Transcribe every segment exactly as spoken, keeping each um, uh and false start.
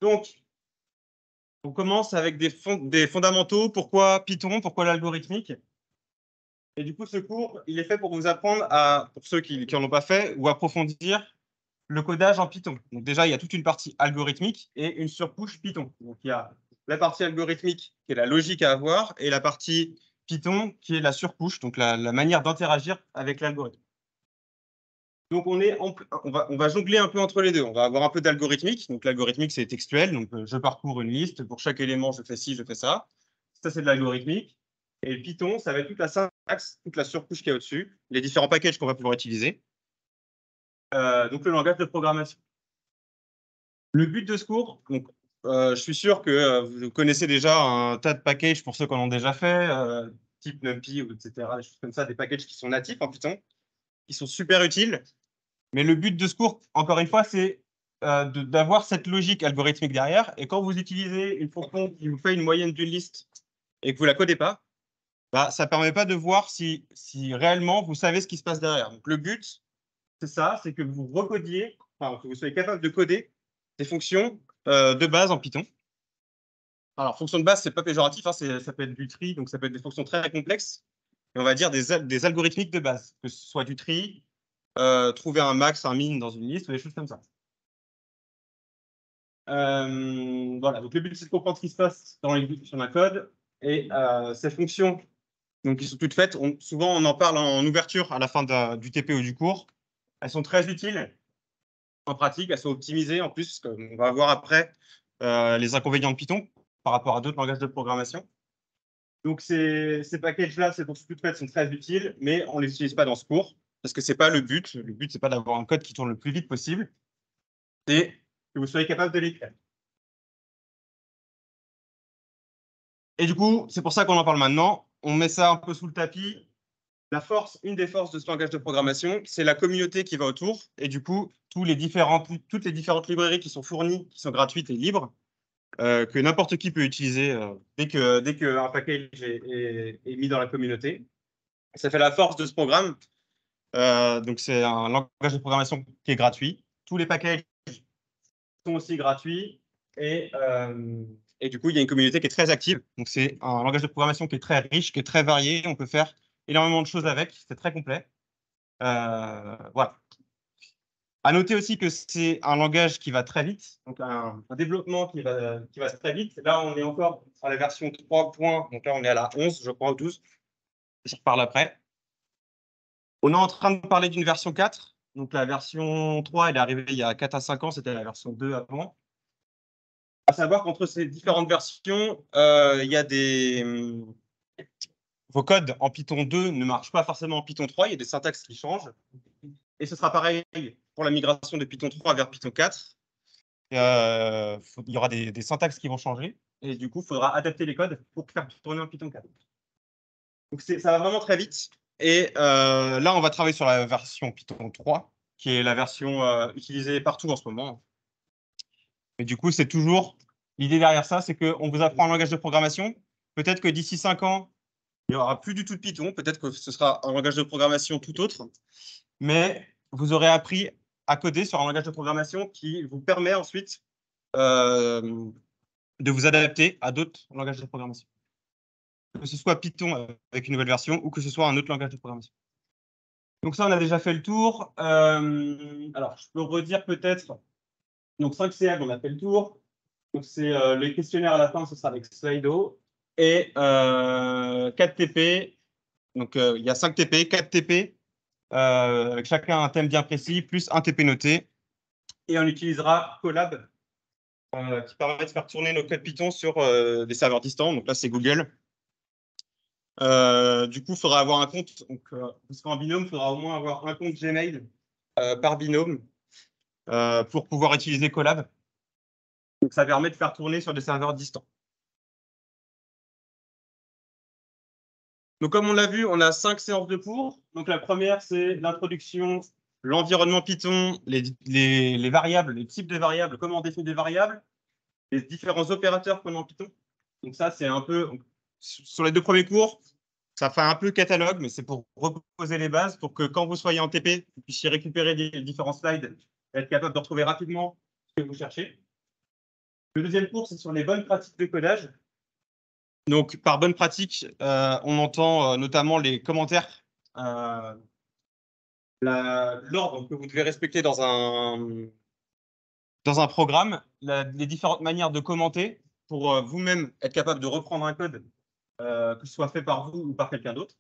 Donc, on commence avec des, fond des fondamentaux. Pourquoi Python? Pourquoi l'algorithmique? Et du coup, ce cours, il est fait pour vous apprendre à, pour ceux qui n'en ont pas fait, ou approfondir le codage en Python. Donc déjà, il y a toute une partie algorithmique et une surcouche Python. Donc il y a la partie algorithmique qui est la logique à avoir et la partie Python qui est la surcouche, donc la, la manière d'interagir avec l'algorithme. Donc on, est en, on, va, on va jongler un peu entre les deux. On va avoir un peu d'algorithmique. Donc l'algorithmique, c'est textuel. Donc je parcours une liste. Pour chaque élément, je fais ci, je fais ça. Ça, c'est de l'algorithmique. Et le Python, ça va être toute la syntaxe, toute la surcouche qui est au-dessus, les différents packages qu'on va pouvoir utiliser. Euh, donc le langage de programmation. Le but de ce cours, donc, euh, je suis sûr que euh, vous connaissez déjà un tas de packages pour ceux qui en ont déjà fait, euh, type NumPy, et cetera, des choses comme ça, des packages qui sont natifs en Python, qui sont super utiles. Mais le but de ce cours, encore une fois, c'est euh, d'avoir cette logique algorithmique derrière. Et quand vous utilisez une fonction qui vous fait une moyenne d'une liste et que vous ne la codez pas, bah, ça ne permet pas de voir si, si réellement vous savez ce qui se passe derrière. Donc le but, c'est ça, c'est que vous recodiez, enfin, que vous soyez capable de coder des fonctions euh, de base en Python. Alors, fonction de base, c'est pas péjoratif, hein, ça peut être du tri, donc ça peut être des fonctions très complexes, et on va dire des, des algorithmiques de base, que ce soit du tri, euh, trouver un max, un min dans une liste, ou des choses comme ça. Euh, voilà, donc le but, c'est de comprendre ce qui se passe dans l'exécution d'un code, et euh, ces fonctions, donc, qui sont toutes faites, on, souvent on en parle en ouverture à la fin de, du T P ou du cours, elles sont très utiles en pratique, elles sont optimisées en plus, on va voir après euh, les inconvénients de Python par rapport à d'autres langages de programmation. Donc ces, ces packages-là, ces fonctions toutes faites sont très utiles, mais on ne les utilise pas dans ce cours, parce que ce n'est pas le but. Le but, ce n'est pas d'avoir un code qui tourne le plus vite possible, c'est que vous soyez capable de l'écrire. Et du coup, c'est pour ça qu'on en parle maintenant. On met ça un peu sous le tapis. La force, une des forces de ce langage de programmation, c'est la communauté qui va autour. Et du coup, tous les différentes, toutes les différentes librairies qui sont fournies, qui sont gratuites et libres, euh, que n'importe qui peut utiliser euh, dès que dès qu'un package est, est, est mis dans la communauté. Ça fait la force de ce programme. Euh, donc, c'est un langage de programmation qui est gratuit. Tous les packages sont aussi gratuits. Et, euh, et du coup, il y a une communauté qui est très active. Donc, c'est un langage de programmation qui est très riche, qui est très varié. On peut faire énormément de choses avec. C'est très complet. Euh, voilà. À noter aussi que c'est un langage qui va très vite, donc un, un développement qui va, qui va très vite. Là, on est encore à la version trois points, donc là, on est à la onze, je crois, ou douze. Je reparle après. On est en train de parler d'une version quatre. Donc la version trois, elle est arrivée il y a quatre à cinq ans, c'était la version deux avant. À savoir qu'entre ces différentes versions, euh, il y a des... Vos codes en Python deux ne marchent pas forcément en Python trois, il y a des syntaxes qui changent. Et ce sera pareil pour la migration de Python trois vers Python quatre. Euh, il y aura des, des syntaxes qui vont changer. Et du coup, il faudra adapter les codes pour faire tourner en Python quatre. Donc ça va vraiment très vite. Et euh, là, on va travailler sur la version Python trois, qui est la version euh, utilisée partout en ce moment. Et du coup, c'est toujours l'idée derrière ça, c'est qu'on vous apprend un langage de programmation. Peut-être que d'ici cinq ans, il n'y aura plus du tout de Python. Peut-être que ce sera un langage de programmation tout autre. Mais vous aurez appris à coder sur un langage de programmation qui vous permet ensuite euh, de vous adapter à d'autres langages de programmation. Que ce soit Python avec une nouvelle version ou que ce soit un autre langage de programmation. Donc ça, on a déjà fait le tour. Euh, alors, je peux redire peut-être. Donc cinq C L, on a fait le tour. Donc c'est euh, les questionnaires à la fin, ce sera avec Slido. Et euh, quatre T P. Donc euh, il y a cinq T P, quatre T P, euh, avec chacun un thème bien précis, plus un T P noté. Et on utilisera Colab, euh, qui permet de faire tourner nos codes Python sur euh, des serveurs distants. Donc là, c'est Google. Euh, du coup, il faudra avoir un compte. Donc, euh, vous serez en binôme, il faudra au moins avoir un compte Gmail euh, par binôme euh, pour pouvoir utiliser Colab. Donc, ça permet de faire tourner sur des serveurs distants. Donc, comme on l'a vu, on a cinq séances de cours. Donc, la première, c'est l'introduction, l'environnement Python, les, les, les variables, les types de variables, comment on définit des variables, les différents opérateurs qu'on a en Python. Donc, ça, c'est un peu... Sur les deux premiers cours, ça fait un peu catalogue, mais c'est pour reposer les bases pour que quand vous soyez en T P, vous puissiez récupérer les différents slides et être capable de retrouver rapidement ce que vous cherchez. Le deuxième cours, c'est sur les bonnes pratiques de codage. Donc, par bonne pratique, euh, on entend euh, notamment les commentaires, euh, l'ordre que vous devez respecter dans un, dans un programme, la, les différentes manières de commenter pour euh, vous-même être capable de reprendre un code, euh, que ce soit fait par vous ou par quelqu'un d'autre.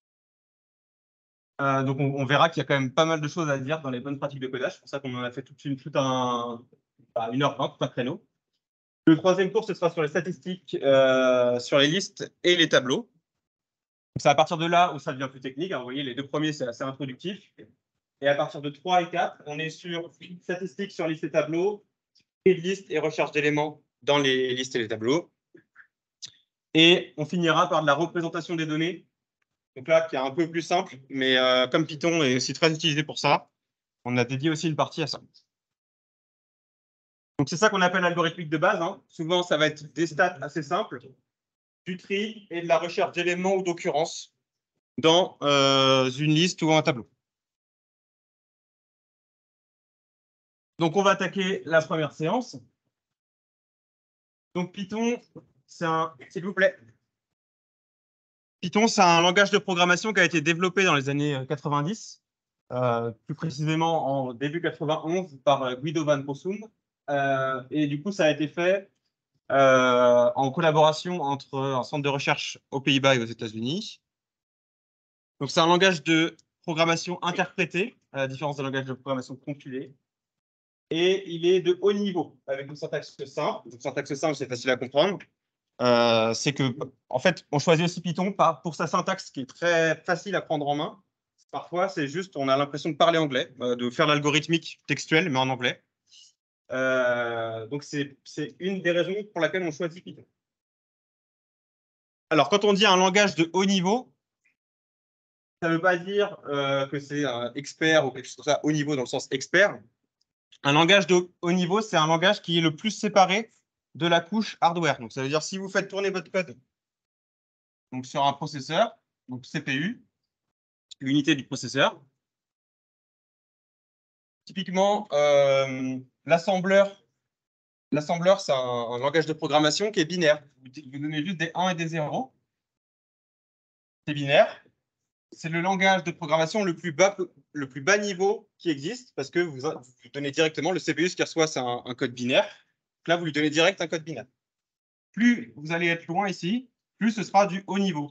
Euh, donc, on, on verra qu'il y a quand même pas mal de choses à dire dans les bonnes pratiques de codage. C'est pour ça qu'on en a fait toute une, tout un, bah, une heure vingt, tout un créneau. Le troisième cours, ce sera sur les statistiques, euh, sur les listes et les tableaux. C'est à partir de là où ça devient plus technique. Hein. Vous voyez, les deux premiers, c'est assez introductif. Et à partir de trois et quatre, on est sur statistiques sur listes et tableaux, et de listes et recherche d'éléments dans les listes et les tableaux. Et on finira par de la représentation des données. Donc là, qui est un peu plus simple, mais euh, comme Python est aussi très utilisé pour ça, on a dédié aussi une partie à ça. Donc c'est ça qu'on appelle algorithmique de base. Hein. Souvent, ça va être des stats assez simples, du tri et de la recherche d'éléments ou d'occurrences dans euh, une liste ou un tableau. Donc, on va attaquer la première séance. Donc, Python, c'est un... S'il vous plaît. Python, c'est un langage de programmation qui a été développé dans les années quatre-vingt-dix, euh, plus précisément en début quatre-vingt-onze par Guido van Rossum. Euh, et du coup, ça a été fait euh, en collaboration entre un centre de recherche aux Pays-Bas et aux États-Unis. Donc, c'est un langage de programmation interprété, à la différence d'un langage de programmation compilé. Et il est de haut niveau, avec une syntaxe simple. Une syntaxe simple, c'est facile à comprendre. Euh, c'est que, en fait, on choisit aussi Python par, pour sa syntaxe qui est très facile à prendre en main. Parfois, c'est juste, on a l'impression de parler anglais, euh, de faire l'algorithmique textuelle, mais en anglais. Euh, donc, c'est une des raisons pour laquelle on choisit Python. Alors, quand on dit un langage de haut niveau, ça ne veut pas dire euh, que c'est un expert ou quelque chose comme ça, haut niveau dans le sens expert. Un langage de haut niveau, c'est un langage qui est le plus séparé de la couche hardware. Donc, ça veut dire si vous faites tourner votre code donc, sur un processeur, donc C P U, l'unité du processeur, typiquement, euh, l'assembleur, l'assembleur, c'est un, un langage de programmation qui est binaire. Vous, vous donnez juste des un et des zéro. C'est binaire. C'est le langage de programmation le plus bas, le plus bas niveau qui existe parce que vous, vous donnez directement le C P U, ce qu'il reçoit, c'est un, un code binaire. Là, vous lui donnez direct un code binaire. Plus vous allez être loin ici, plus ce sera du haut niveau.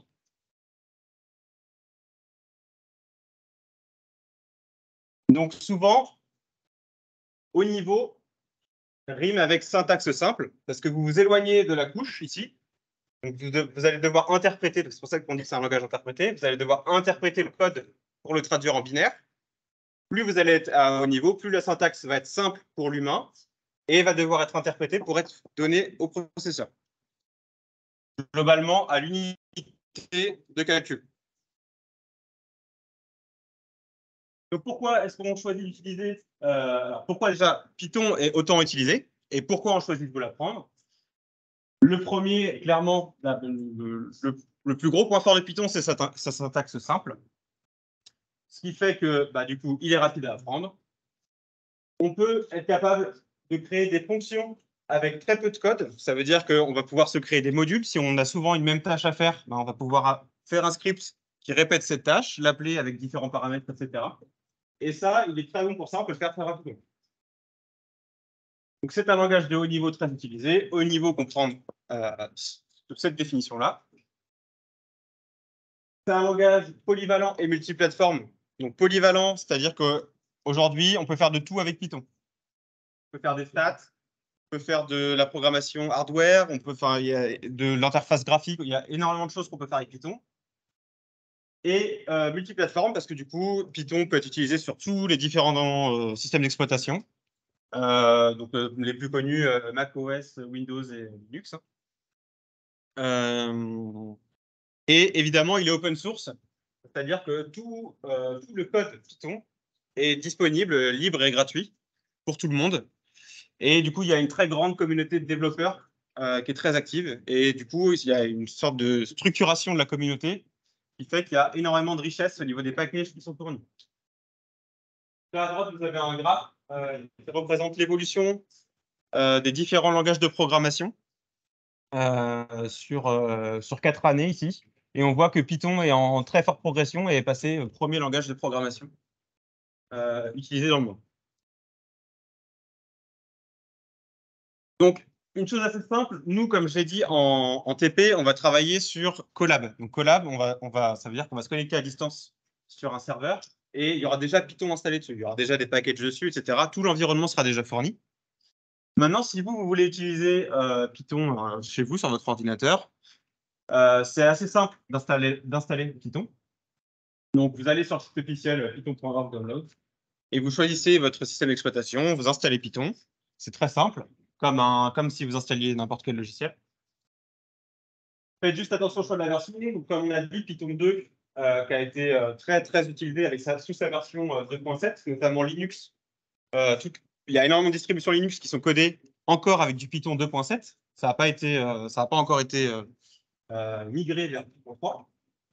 Donc souvent, haut niveau rime avec syntaxe simple parce que vous vous éloignez de la couche ici. Donc vous, de, vous allez devoir interpréter, c'est pour ça qu'on dit que c'est un langage interprété, vous allez devoir interpréter le code pour le traduire en binaire. Plus vous allez être à haut niveau, plus la syntaxe va être simple pour l'humain et va devoir être interprétée pour être donnée au processeur. Globalement, à l'unité de calcul. Donc, pourquoi est-ce qu'on choisit d'utiliser euh, pourquoi déjà Python est autant utilisé et pourquoi on choisit de vous l'apprendre? Le premier, clairement, la, le, le, le plus gros point fort de Python, c'est sa, sa syntaxe simple. Ce qui fait que, bah, du coup, il est rapide à apprendre. On peut être capable de créer des fonctions avec très peu de code. Ça veut dire qu'on va pouvoir se créer des modules. Si on a souvent une même tâche à faire, bah, on va pouvoir faire un script qui répète cette tâche, l'appeler avec différents paramètres, et cetera. Et ça, il est très bon pour ça, on peut le faire très rapidement. Donc, c'est un langage de haut niveau très utilisé. Haut niveau, comprendre euh, cette définition-là. C'est un langage polyvalent et multiplateforme. Donc, polyvalent, c'est-à-dire qu'aujourd'hui, on peut faire de tout avec Python. On peut faire des stats, on peut faire de la programmation hardware, on peut faire il y a de l'interface graphique. Il y a énormément de choses qu'on peut faire avec Python. Et euh, multiplateforme, parce que du coup, Python peut être utilisé sur tous les différents euh, systèmes d'exploitation. Euh, donc, euh, les plus connus, euh, macOS, Windows et Linux. Euh, et évidemment, il est open source, c'est-à-dire que tout, euh, tout le code Python est disponible, libre et gratuit pour tout le monde. Et du coup, il y a une très grande communauté de développeurs euh, qui est très active. Et du coup, il y a une sorte de structuration de la communauté qui fait qu'il y a énormément de richesse au niveau des packages qui sont fournis. Là à droite, vous avez un graphe euh, qui représente l'évolution euh, des différents langages de programmation euh, sur, euh, sur quatre années ici. Et on voit que Python est en très forte progression et est passé au premier langage de programmation euh, utilisé dans le monde. Donc, une chose assez simple, nous, comme j'ai dit, en, en T P, on va travailler sur Colab. Donc, Colab, on va, on va, ça veut dire qu'on va se connecter à distance sur un serveur et il y aura déjà Python installé dessus. Il y aura déjà des packages dessus, et cetera. Tout l'environnement sera déjà fourni. Maintenant, si vous, vous voulez utiliser euh, Python euh, chez vous, sur votre ordinateur, euh, c'est assez simple d'installer d'installer Python. Donc, vous allez sur le site officiel python point org download et vous choisissez votre système d'exploitation, vous installez Python. C'est très simple, comme, un, comme si vous installiez n'importe quel logiciel. Faites juste attention au choix de la version. Donc, comme on a dit, Python deux, euh, qui a été euh, très, très utilisé avec sa, sous sa version euh, deux point sept, notamment Linux. Euh, tout, il y a énormément de distributions Linux qui sont codées encore avec du Python deux point sept. Ça n'a pas, été, euh, ça n'a pas encore été euh, euh, migré vers Python trois.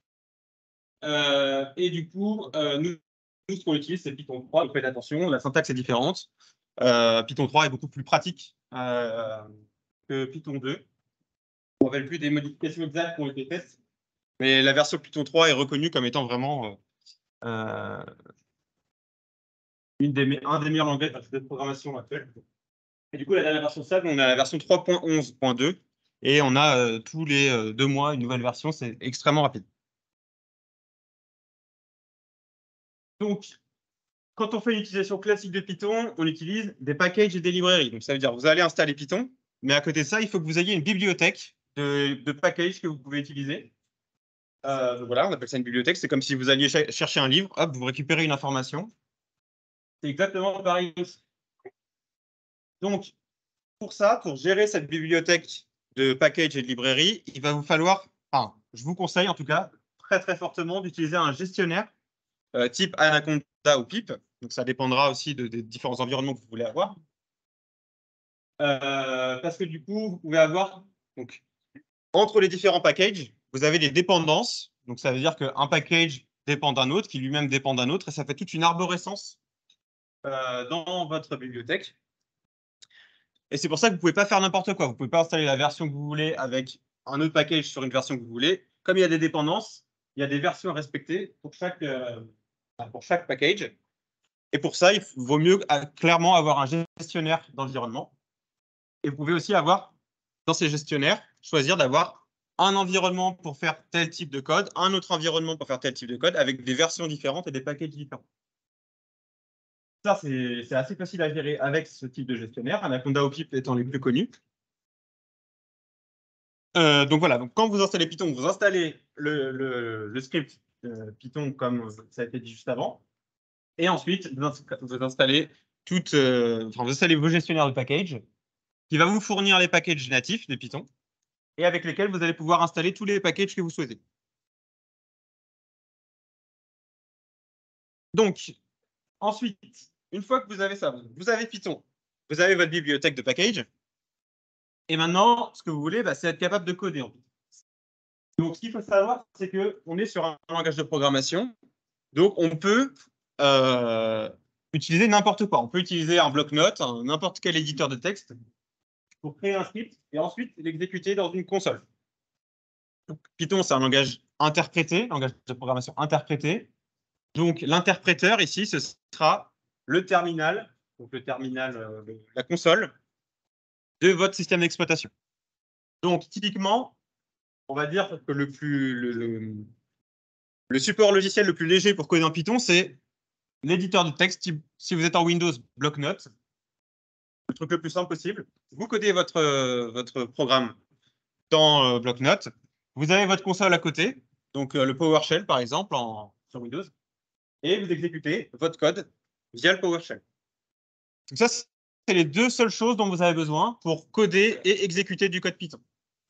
Euh, et du coup, euh, nous, nous, ce qu'on utilise, c'est Python trois. Donc, faites attention, la syntaxe est différente. Euh, Python trois est beaucoup plus pratique euh, que Python deux. On ne rappelle plus des modifications exactes qui ont été faites, mais la version Python trois est reconnue comme étant vraiment euh, une des, un des meilleurs langages de programmation actuels. Et du coup, la dernière version stable, on a la version trois point onze point deux, et on a euh, tous les euh, deux mois une nouvelle version. C'est extrêmement rapide. Donc, quand on fait une utilisation classique de Python, on utilise des packages et des librairies. Donc, ça veut dire que vous allez installer Python, mais à côté de ça, il faut que vous ayez une bibliothèque de, de packages que vous pouvez utiliser. Euh, donc voilà, on appelle ça une bibliothèque. C'est comme si vous alliez ch chercher un livre, hop, vous récupérez une information. C'est exactement pareil aussi. Donc, pour ça, pour gérer cette bibliothèque de packages et de librairies, il va vous falloir, enfin, je vous conseille en tout cas, très très fortement d'utiliser un gestionnaire euh, type Anaconda ou Pip. Donc, ça dépendra aussi de, des différents environnements que vous voulez avoir. Euh, parce que du coup, vous pouvez avoir, donc, entre les différents packages, vous avez des dépendances. Donc, ça veut dire qu'un package dépend d'un autre, qui lui-même dépend d'un autre, et ça fait toute une arborescence euh, dans votre bibliothèque. Et c'est pour ça que vous ne pouvez pas faire n'importe quoi. Vous ne pouvez pas installer la version que vous voulez avec un autre package sur une version que vous voulez. Comme il y a des dépendances, il y a des versions à respecter pour chaque, euh, pour chaque package. Et pour ça, il vaut mieux clairement avoir un gestionnaire d'environnement. Et vous pouvez aussi avoir, dans ces gestionnaires, choisir d'avoir un environnement pour faire tel type de code, un autre environnement pour faire tel type de code, avec des versions différentes et des packages différents. Ça, c'est assez facile à gérer avec ce type de gestionnaire, Anaconda ou Pip étant les plus connus. Euh, donc voilà, donc quand vous installez Python, vous installez le, le, le script euh, Python comme ça a été dit juste avant. Et ensuite, vous, vous installez, toute, euh, enfin, vous installez vos gestionnaires de packages qui va vous fournir les packages natifs de Python et avec lesquels vous allez pouvoir installer tous les packages que vous souhaitez. Donc, ensuite, une fois que vous avez ça, vous avez Python, vous avez votre bibliothèque de packages. Et maintenant, ce que vous voulez, bah, c'est être capable de coder en fait. Donc, ce qu'il faut savoir, c'est qu'on est sur un langage de programmation. Donc, on peut euh, utiliser n'importe quoi. On peut utiliser un bloc-notes, n'importe quel éditeur de texte pour créer un script et ensuite l'exécuter dans une console. Donc, Python, c'est un langage interprété, langage de programmation interprété. Donc, l'interpréteur ici, ce sera le terminal, donc le terminal, euh, la console de votre système d'exploitation. Donc, typiquement, on va dire que le plus le, le, le support logiciel le plus léger pour coder en Python, c'est l'éditeur de texte. Si vous êtes en Windows, bloc-notes, le truc le plus simple possible. Vous codez votre, euh, votre programme dans euh, bloc-notes. Vous avez votre console à côté, donc euh, le PowerShell par exemple en, sur Windows, et vous exécutez votre code via le PowerShell. Donc ça, c'est les deux seules choses dont vous avez besoin pour coder et exécuter du code Python.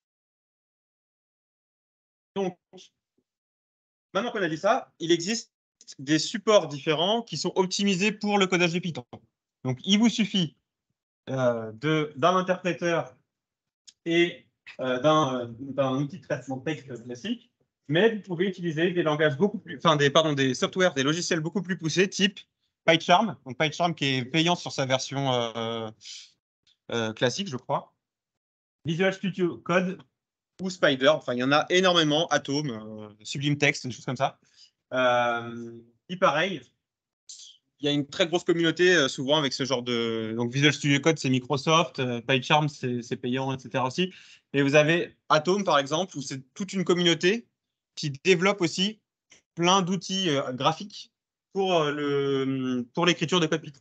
Donc, maintenant qu'on a dit ça, il existe des supports différents qui sont optimisés pour le codage de Python. Donc, il vous suffit euh, d'un interpréteur et euh, d'un outil de traitement de texte classique, mais vous pouvez utiliser des langages beaucoup plus, enfin des, pardon, des softwares, des logiciels beaucoup plus poussés, type PyCharm, donc PyCharm qui est payant sur sa version, euh, euh, classique, je crois. Visual Studio Code ou Spider. Enfin, il y en a énormément. Atom, euh, Sublime Text, des choses comme ça. Euh, et pareil, il y a une très grosse communauté euh, souvent avec ce genre de. Donc, Visual Studio Code, c'est Microsoft. Euh, PyCharm, c'est payant, et cetera aussi. Et vous avez Atom, par exemple, où c'est toute une communauté qui développe aussi plein d'outils euh, graphiques pour euh, le pour l'écriture de code Python.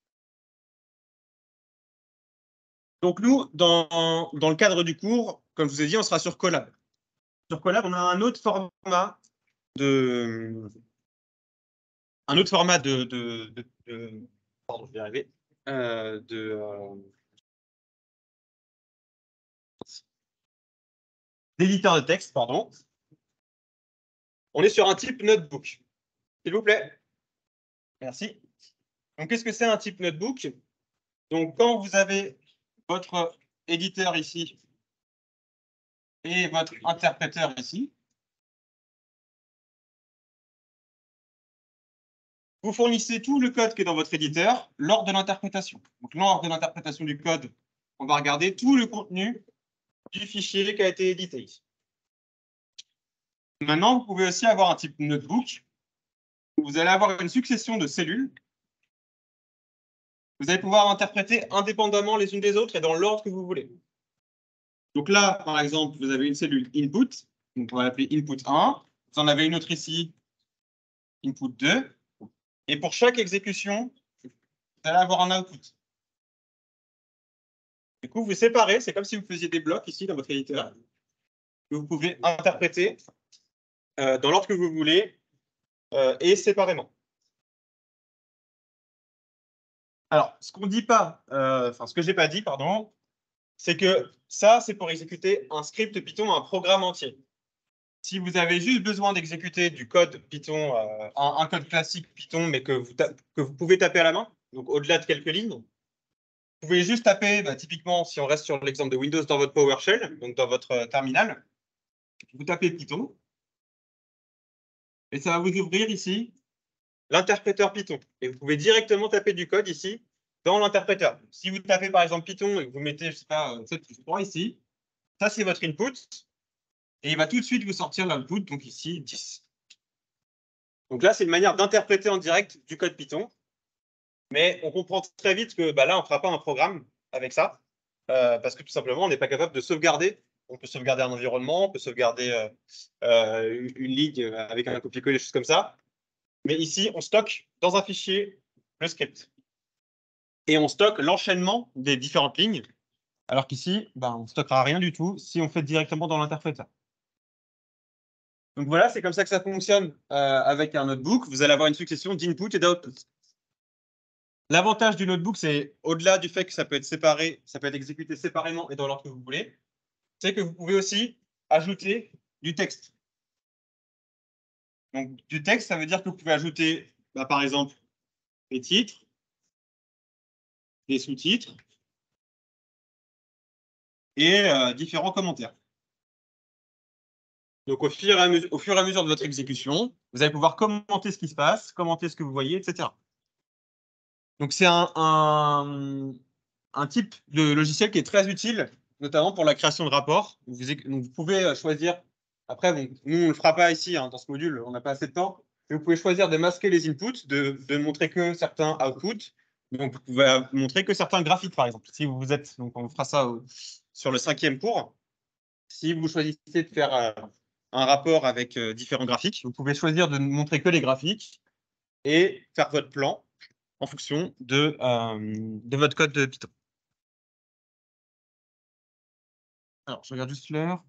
Donc, nous, dans, dans le cadre du cours, comme je vous ai dit, on sera sur Colab. Sur Colab, on a un autre format de. Un autre format de. de, de, de pardon, je vais y arriver. Euh, de. Euh, d'éditeur de texte, pardon. On est sur un type notebook. S'il vous plaît. Merci. Donc, qu'est-ce que c'est un type notebook? Donc, quand vous avez votre éditeur ici et votre interpréteur ici, vous fournissez tout le code qui est dans votre éditeur lors de l'interprétation. Donc, lors de l'interprétation du code, on va regarder tout le contenu du fichier qui a été édité ici. Maintenant, vous pouvez aussi avoir un type notebook. Vous allez avoir une succession de cellules. Vous allez pouvoir interpréter indépendamment les unes des autres et dans l'ordre que vous voulez. Donc là, par exemple, vous avez une cellule input. Donc on va l'appeler input un. Vous en avez une autre ici, input deux. Et pour chaque exécution, vous allez avoir un output. Du coup, vous séparez. C'est comme si vous faisiez des blocs ici dans votre éditeur que vous pouvez interpréter euh, dans l'ordre que vous voulez euh, et séparément. Alors, ce qu'on dit pas, euh, enfin, ce que j'ai pas dit, pardon, c'est que ça, c'est pour exécuter un script Python, un programme entier. Si vous avez juste besoin d'exécuter du code Python, euh, un, un code classique Python, mais que vous, que vous pouvez taper à la main, donc au-delà de quelques lignes, vous pouvez juste taper, bah, typiquement, si on reste sur l'exemple de Windows dans votre PowerShell, donc dans votre euh, terminal, vous tapez Python, et ça va vous ouvrir ici l'interpréteur Python. Et vous pouvez directement taper du code ici dans l'interpréteur. Si vous tapez par exemple Python et que vous mettez, je sais pas, sept plus trois ici, ça c'est votre input, et il va tout de suite vous sortir l'output, donc ici dix. Donc là, c'est une manière d'interpréter en direct du code Python, mais on comprend très vite que bah, là, on ne fera pas un programme avec ça, euh, parce que tout simplement, on n'est pas capable de sauvegarder. On peut sauvegarder un environnement, on peut sauvegarder euh, euh, une ligne avec un copier-coller, des choses comme ça. Mais ici, on stocke dans un fichier le script. Et on stocke l'enchaînement des différentes lignes, alors qu'ici, bah, on ne stockera rien du tout si on fait directement dans l'interpréteur. Donc voilà, c'est comme ça que ça fonctionne euh, avec un notebook. Vous allez avoir une succession d'input et d'output. L'avantage du notebook, c'est au-delà du fait que ça peut être séparé, ça peut être exécuté séparément et dans l'ordre que vous voulez, c'est que vous pouvez aussi ajouter du texte. Donc du texte, ça veut dire que vous pouvez ajouter, bah, par exemple, des titres, des sous-titres et euh, différents commentaires. Donc, au fur, et à mesure, au fur et à mesure de votre exécution, vous allez pouvoir commenter ce qui se passe, commenter ce que vous voyez, et cetera. Donc, c'est un, un, un type de logiciel qui est très utile, notamment pour la création de rapports. Vous, donc, vous pouvez choisir, après, bon, nous, on ne le fera pas ici, hein, dans ce module, on n'a pas assez de temps, mais vous pouvez choisir de masquer les inputs, de, de montrer que certains outputs. Donc, vous pouvez montrer que certains graphiques, par exemple. Si vous êtes, donc on fera ça au, sur le cinquième cours. Si vous choisissez de faire euh, un rapport avec euh, différents graphiques, vous pouvez choisir de ne montrer que les graphiques et faire votre plan en fonction de, euh, de votre code de Python. Alors, je regarde juste l'heure.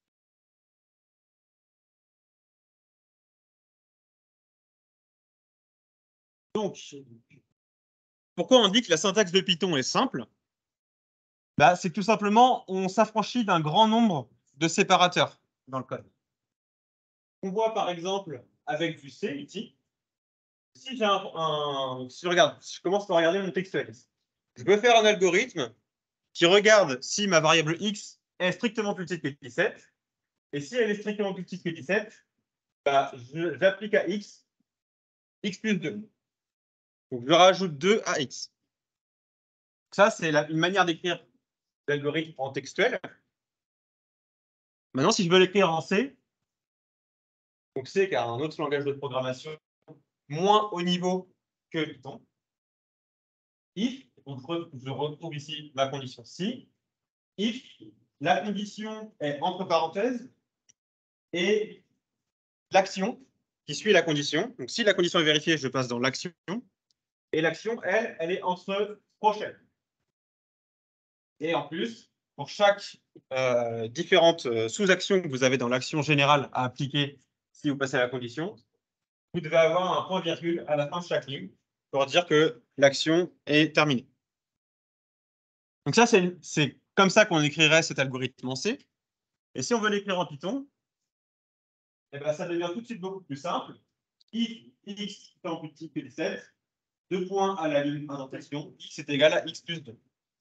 Donc, pourquoi on dit que la syntaxe de Python est simple? Bah, c'est que tout simplement, on s'affranchit d'un grand nombre de séparateurs dans le code. On voit par exemple avec du C ici, si j'ai un, un, si je regarde, je commence par regarder mon textuel. Je peux faire un algorithme qui regarde si ma variable x est strictement plus petite que dix-sept. Et si elle est strictement plus petite que dix-sept, bah, j'applique à x, x plus deux. Donc je rajoute deux à x. Ça, c'est une manière d'écrire l'algorithme en textuel. Maintenant, si je veux l'écrire en C, donc C qui a un autre langage de programmation moins haut niveau que Python, if, donc je retrouve ici ma condition si, if, la condition est entre parenthèses et l'action qui suit la condition. Donc, si la condition est vérifiée, je passe dans l'action. Et l'action, elle, elle est entre prochaine. Et en plus, pour chaque euh, différente euh, sous-action que vous avez dans l'action générale à appliquer si vous passez à la condition, vous devez avoir un point virgule à la fin de chaque ligne pour dire que l'action est terminée. Donc ça, c'est comme ça qu'on écrirait cet algorithme en C. Et si on veut l'écrire en Python, eh ben, ça devient tout de suite beaucoup plus simple. If x étant plus petit que dix-sept, deux points à la ligne indentation, x est égal à x plus deux.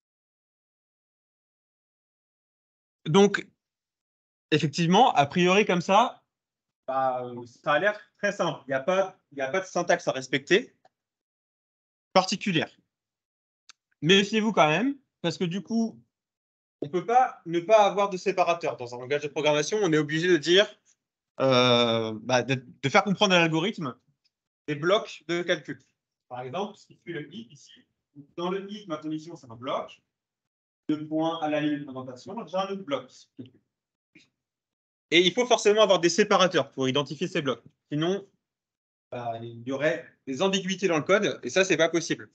Donc, effectivement, a priori comme ça, bah, ça a l'air très simple. Il n'y a pas, il n'y a pas de syntaxe à respecter particulière. Méfiez-vous quand même, parce que du coup, on ne peut pas ne pas avoir de séparateur. Dans un langage de programmation, on est obligé de dire, euh, bah, de, de faire comprendre à l'algorithme des blocs de calcul. Par exemple, ce qui fait le if ici. Dans le if, ma condition, c'est un bloc. Deux points à la ligne d'indentation, j'ai un autre bloc. Et il faut forcément avoir des séparateurs pour identifier ces blocs. Sinon, bah, il y aurait des ambiguïtés dans le code, et ça, c'est pas possible.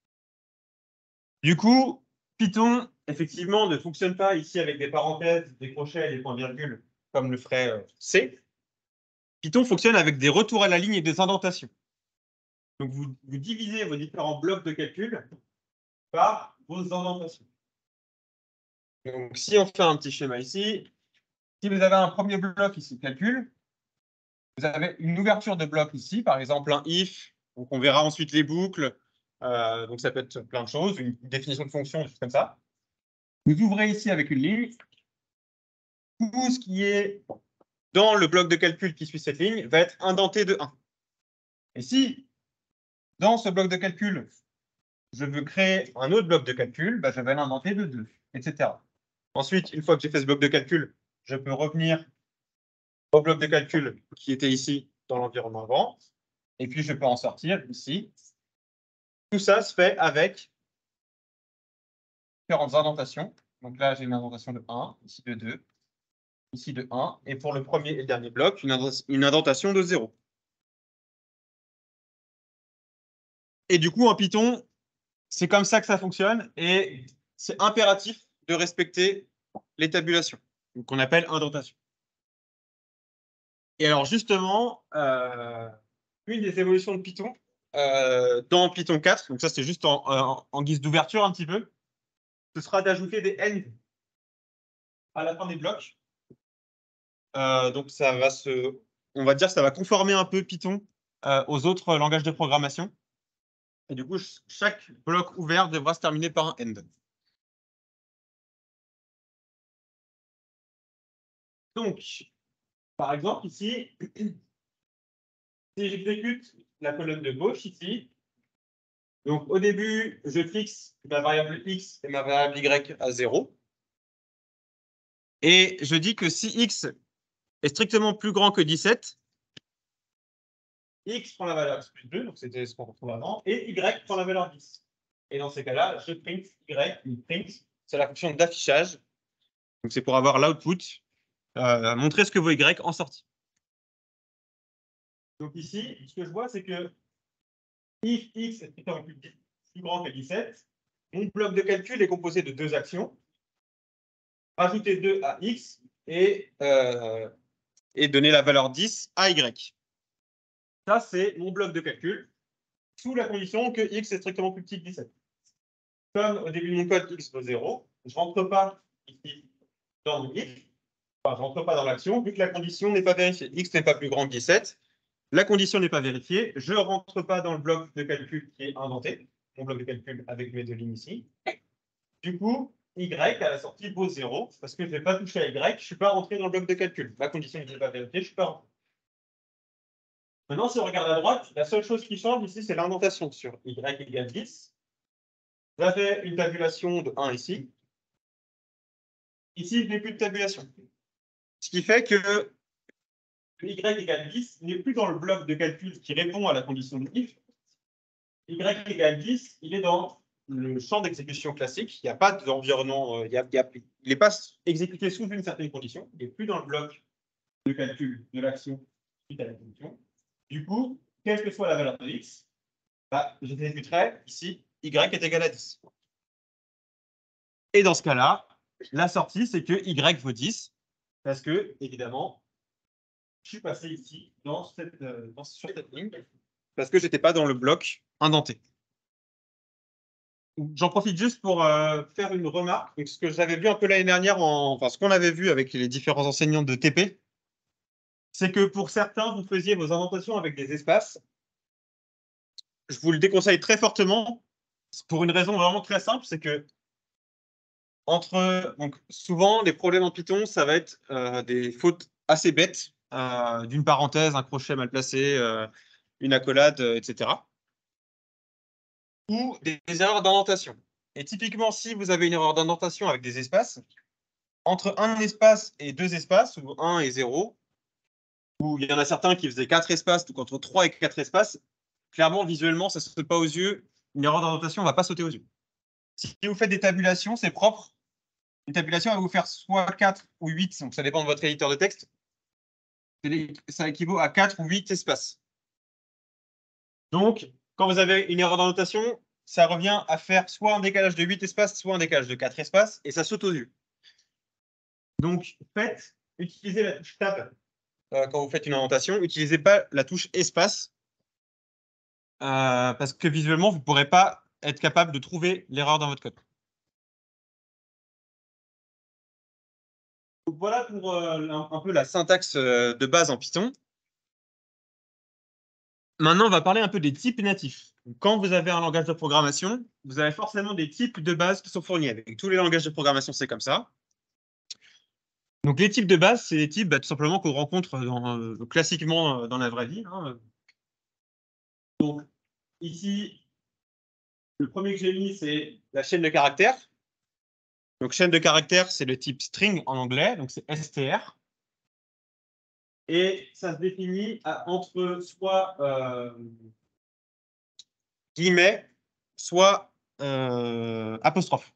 Du coup, Python, effectivement, ne fonctionne pas ici avec des parenthèses, des crochets et des points-virgules, comme le ferait euh, C. Python fonctionne avec des retours à la ligne et des indentations. Donc, vous, vous divisez vos différents blocs de calcul par vos indentations. Donc, si on fait un petit schéma ici, si vous avez un premier bloc ici, calcul, vous avez une ouverture de bloc ici, par exemple un if, donc on verra ensuite les boucles, euh, donc ça peut être plein de choses, une définition de fonction, des choses comme ça. Vous ouvrez ici avec une ligne, tout ce qui est dans le bloc de calcul qui suit cette ligne va être indenté de un. Et si, dans ce bloc de calcul, je veux créer un autre bloc de calcul, bah, je vais l'indenter de deux, et cetera. Ensuite, une fois que j'ai fait ce bloc de calcul, je peux revenir au bloc de calcul qui était ici dans l'environnement avant, et puis je peux en sortir ici. Tout ça se fait avec différentes indentations. Donc là, j'ai une indentation de un, ici de deux, ici de un, et pour le premier et le dernier bloc, une indentation de zéro. Et du coup, en Python, c'est comme ça que ça fonctionne, et c'est impératif de respecter les tabulations, qu'on appelle indentation. Et alors justement, euh, une des évolutions de Python, euh, dans Python quatre, donc ça c'est juste en, en, en guise d'ouverture un petit peu, ce sera d'ajouter des end à la fin des blocs. Euh, donc ça va se, on va dire que ça va conformer un peu Python euh, aux autres langages de programmation. Et du coup, chaque bloc ouvert devra se terminer par un end. Donc, par exemple, ici, si j'exécute la colonne de gauche ici, donc au début, je fixe ma variable x et ma variable y à zéro. Et je dis que si x est strictement plus grand que dix-sept, x prend la valeur x plus deux, donc c'était ce qu'on retrouve avant, et y prend la valeur dix. Et dans ces cas-là, je print y, print, c'est la fonction d'affichage. Donc c'est pour avoir l'output, euh, montrer ce que vaut y en sortie. Donc ici, ce que je vois, c'est que if x est strictement plus, plus grand que dix-sept, mon bloc de calcul est composé de deux actions. Ajouter deux à x et, euh, et donner la valeur dix à y. Ça, c'est mon bloc de calcul, sous la condition que x est strictement plus petit que dix-sept. Comme au début de mon code, x vaut zéro, je ne rentre pas ici dans mon if, enfin, je ne rentre pas dans l'action, vu que la condition n'est pas vérifiée. X n'est pas plus grand que dix-sept, la condition n'est pas vérifiée, je ne rentre pas dans le bloc de calcul qui est inventé, mon bloc de calcul avec mes deux lignes ici. Du coup, y à la sortie vaut zéro, parce que je ne vais pas toucher à y, je ne suis pas rentré dans le bloc de calcul. La condition n'est pas vérifiée, je ne suis pas rentré. Maintenant, si on regarde à droite, la seule chose qui change ici, c'est l'indentation sur y égale dix. J'avais une tabulation de un ici. Ici, je n'ai plus de tabulation. Ce qui fait que y égale dix n'est plus dans le bloc de calcul qui répond à la condition de if. Y égale dix, il est dans le champ d'exécution classique. Il n'y a pas d'environnement, euh, il, y a, il, y a, il n'est pas exécuté sous une certaine condition. Il n'est plus dans le bloc de calcul de l'action suite à la condition. Du coup, quelle que soit la valeur de x, bah, j'exécuterai ici y est égal à dix. Et dans ce cas-là, la sortie, c'est que y vaut dix, parce que, évidemment, je suis passé ici, dans cette, euh, dans, sur cette ligne, parce que je n'étais pas dans le bloc indenté. J'en profite juste pour euh, faire une remarque. Donc, ce que j'avais vu un peu l'année dernière, en, enfin, ce qu'on avait vu avec les différents enseignants de T P, c'est que pour certains, vous faisiez vos indentations avec des espaces. Je vous le déconseille très fortement, pour une raison vraiment très simple, c'est que entre, donc, souvent, les problèmes en Python, ça va être euh, des fautes assez bêtes, euh, d'une parenthèse, un crochet mal placé, euh, une accolade, euh, et cetera. Ou des, des erreurs d'indentation. Et typiquement, si vous avez une erreur d'indentation avec des espaces, entre un espace et deux espaces, ou un et zéro, ou il y en a certains qui faisaient quatre espaces, donc entre trois et quatre espaces, clairement, visuellement, ça ne saute pas aux yeux. Une erreur d'indentation ne va pas sauter aux yeux. Si vous faites des tabulations, c'est propre. Une tabulation va vous faire soit quatre ou huit, donc ça dépend de votre éditeur de texte. Ça équivaut à quatre ou huit espaces. Donc, quand vous avez une erreur d'indentation, ça revient à faire soit un décalage de huit espaces, soit un décalage de quatre espaces, et ça saute aux yeux. Donc, faites, utilisez la touche Tab euh, quand vous faites une indentation. N'utilisez pas la touche Espace, euh, parce que visuellement, vous ne pourrez pas être capable de trouver l'erreur dans votre code. Donc, voilà pour euh, un, un peu la syntaxe euh, de base en Python. Maintenant, on va parler un peu des types natifs. Quand vous avez un langage de programmation, vous avez forcément des types de base qui sont fournis. Avec tous les langages de programmation, c'est comme ça. Donc, les types de base, c'est des types bah, tout simplement qu'on rencontre dans, euh, classiquement dans la vraie vie. Hein. Donc, ici, le premier que j'ai mis, c'est la chaîne de caractères. Donc, chaîne de caractères, c'est le type string en anglais, donc c'est str. Et ça se définit à, entre soit euh, guillemets, soit euh, apostrophe.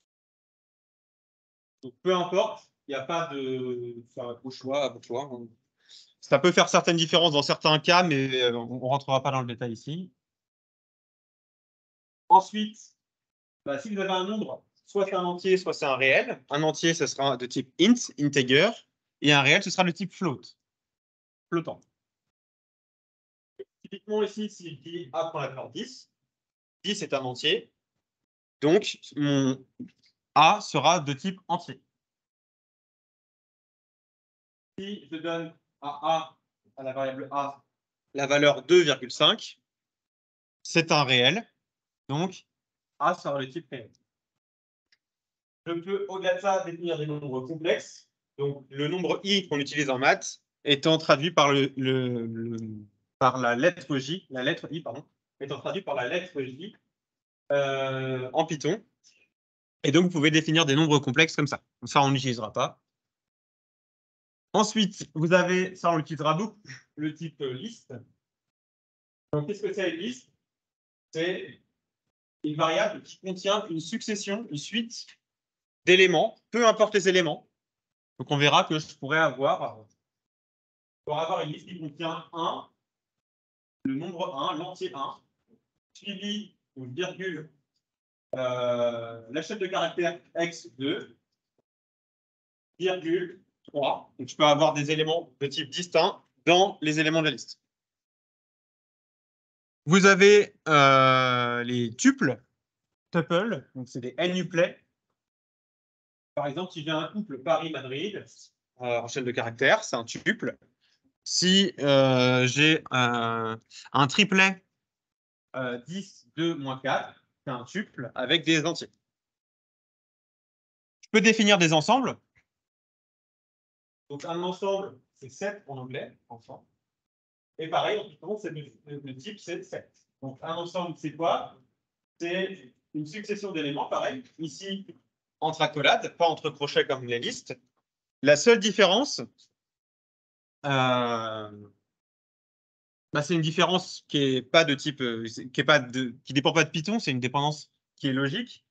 Donc, peu importe, il n'y a pas de enfin, au choix, au choix. Ça peut faire certaines différences dans certains cas, mais on ne rentrera pas dans le détail ici. Ensuite, bah, si vous avez un nombre, soit c'est un entier, soit c'est un réel. Un entier, ce sera de type int, integer, et un réel, ce sera de type float, flottant. Typiquement ici, si je dis a prend la valeur dix, dix est un entier, donc mon a sera de type entier. Si je donne à a, à la variable a, la valeur deux virgule cinq, c'est un réel, donc a sera le type réel. Je peux, au-delà de ça, définir des nombres complexes. Donc, le nombre i qu'on utilise en maths étant traduit par, le, le, le, par la lettre j, la lettre i, pardon, étant traduit par la lettre j euh, en Python. Et donc, vous pouvez définir des nombres complexes comme ça. Donc, ça, on n'utilisera pas. Ensuite, vous avez, ça, on l'utilisera beaucoup, le type liste. Donc, qu'est-ce que c'est une liste? C'est une variable qui contient une succession, une suite d'éléments, peu importe les éléments. Donc, on verra que je pourrais avoir, pour avoir une liste qui contient un, le nombre un, l'entier un, suivi ou virgule, euh, la chaîne de caractères x deux, virgule trois. Donc, je peux avoir des éléments de type distinct dans les éléments de la liste. Vous avez euh, les tuples, tuples, donc c'est des n-uplets. Par exemple, si j'ai un couple Paris-Madrid euh, en chaîne de caractères, c'est un tuple. Si euh, j'ai un, un triplet euh, dix, deux, moins quatre, c'est un tuple avec des entiers. Je peux définir des ensembles. Donc, un ensemble, c'est sept en anglais, ensemble. Et pareil, en Python, le, le type, c'est sept. Donc, un ensemble, c'est quoi? C'est une succession d'éléments, pareil, ici, entre accolades, pas entre crochets comme les listes. La seule différence, euh, bah, c'est une différence qui est pas de type, euh, qui est pas de, qui dépend pas de Python, c'est une dépendance qui est logique.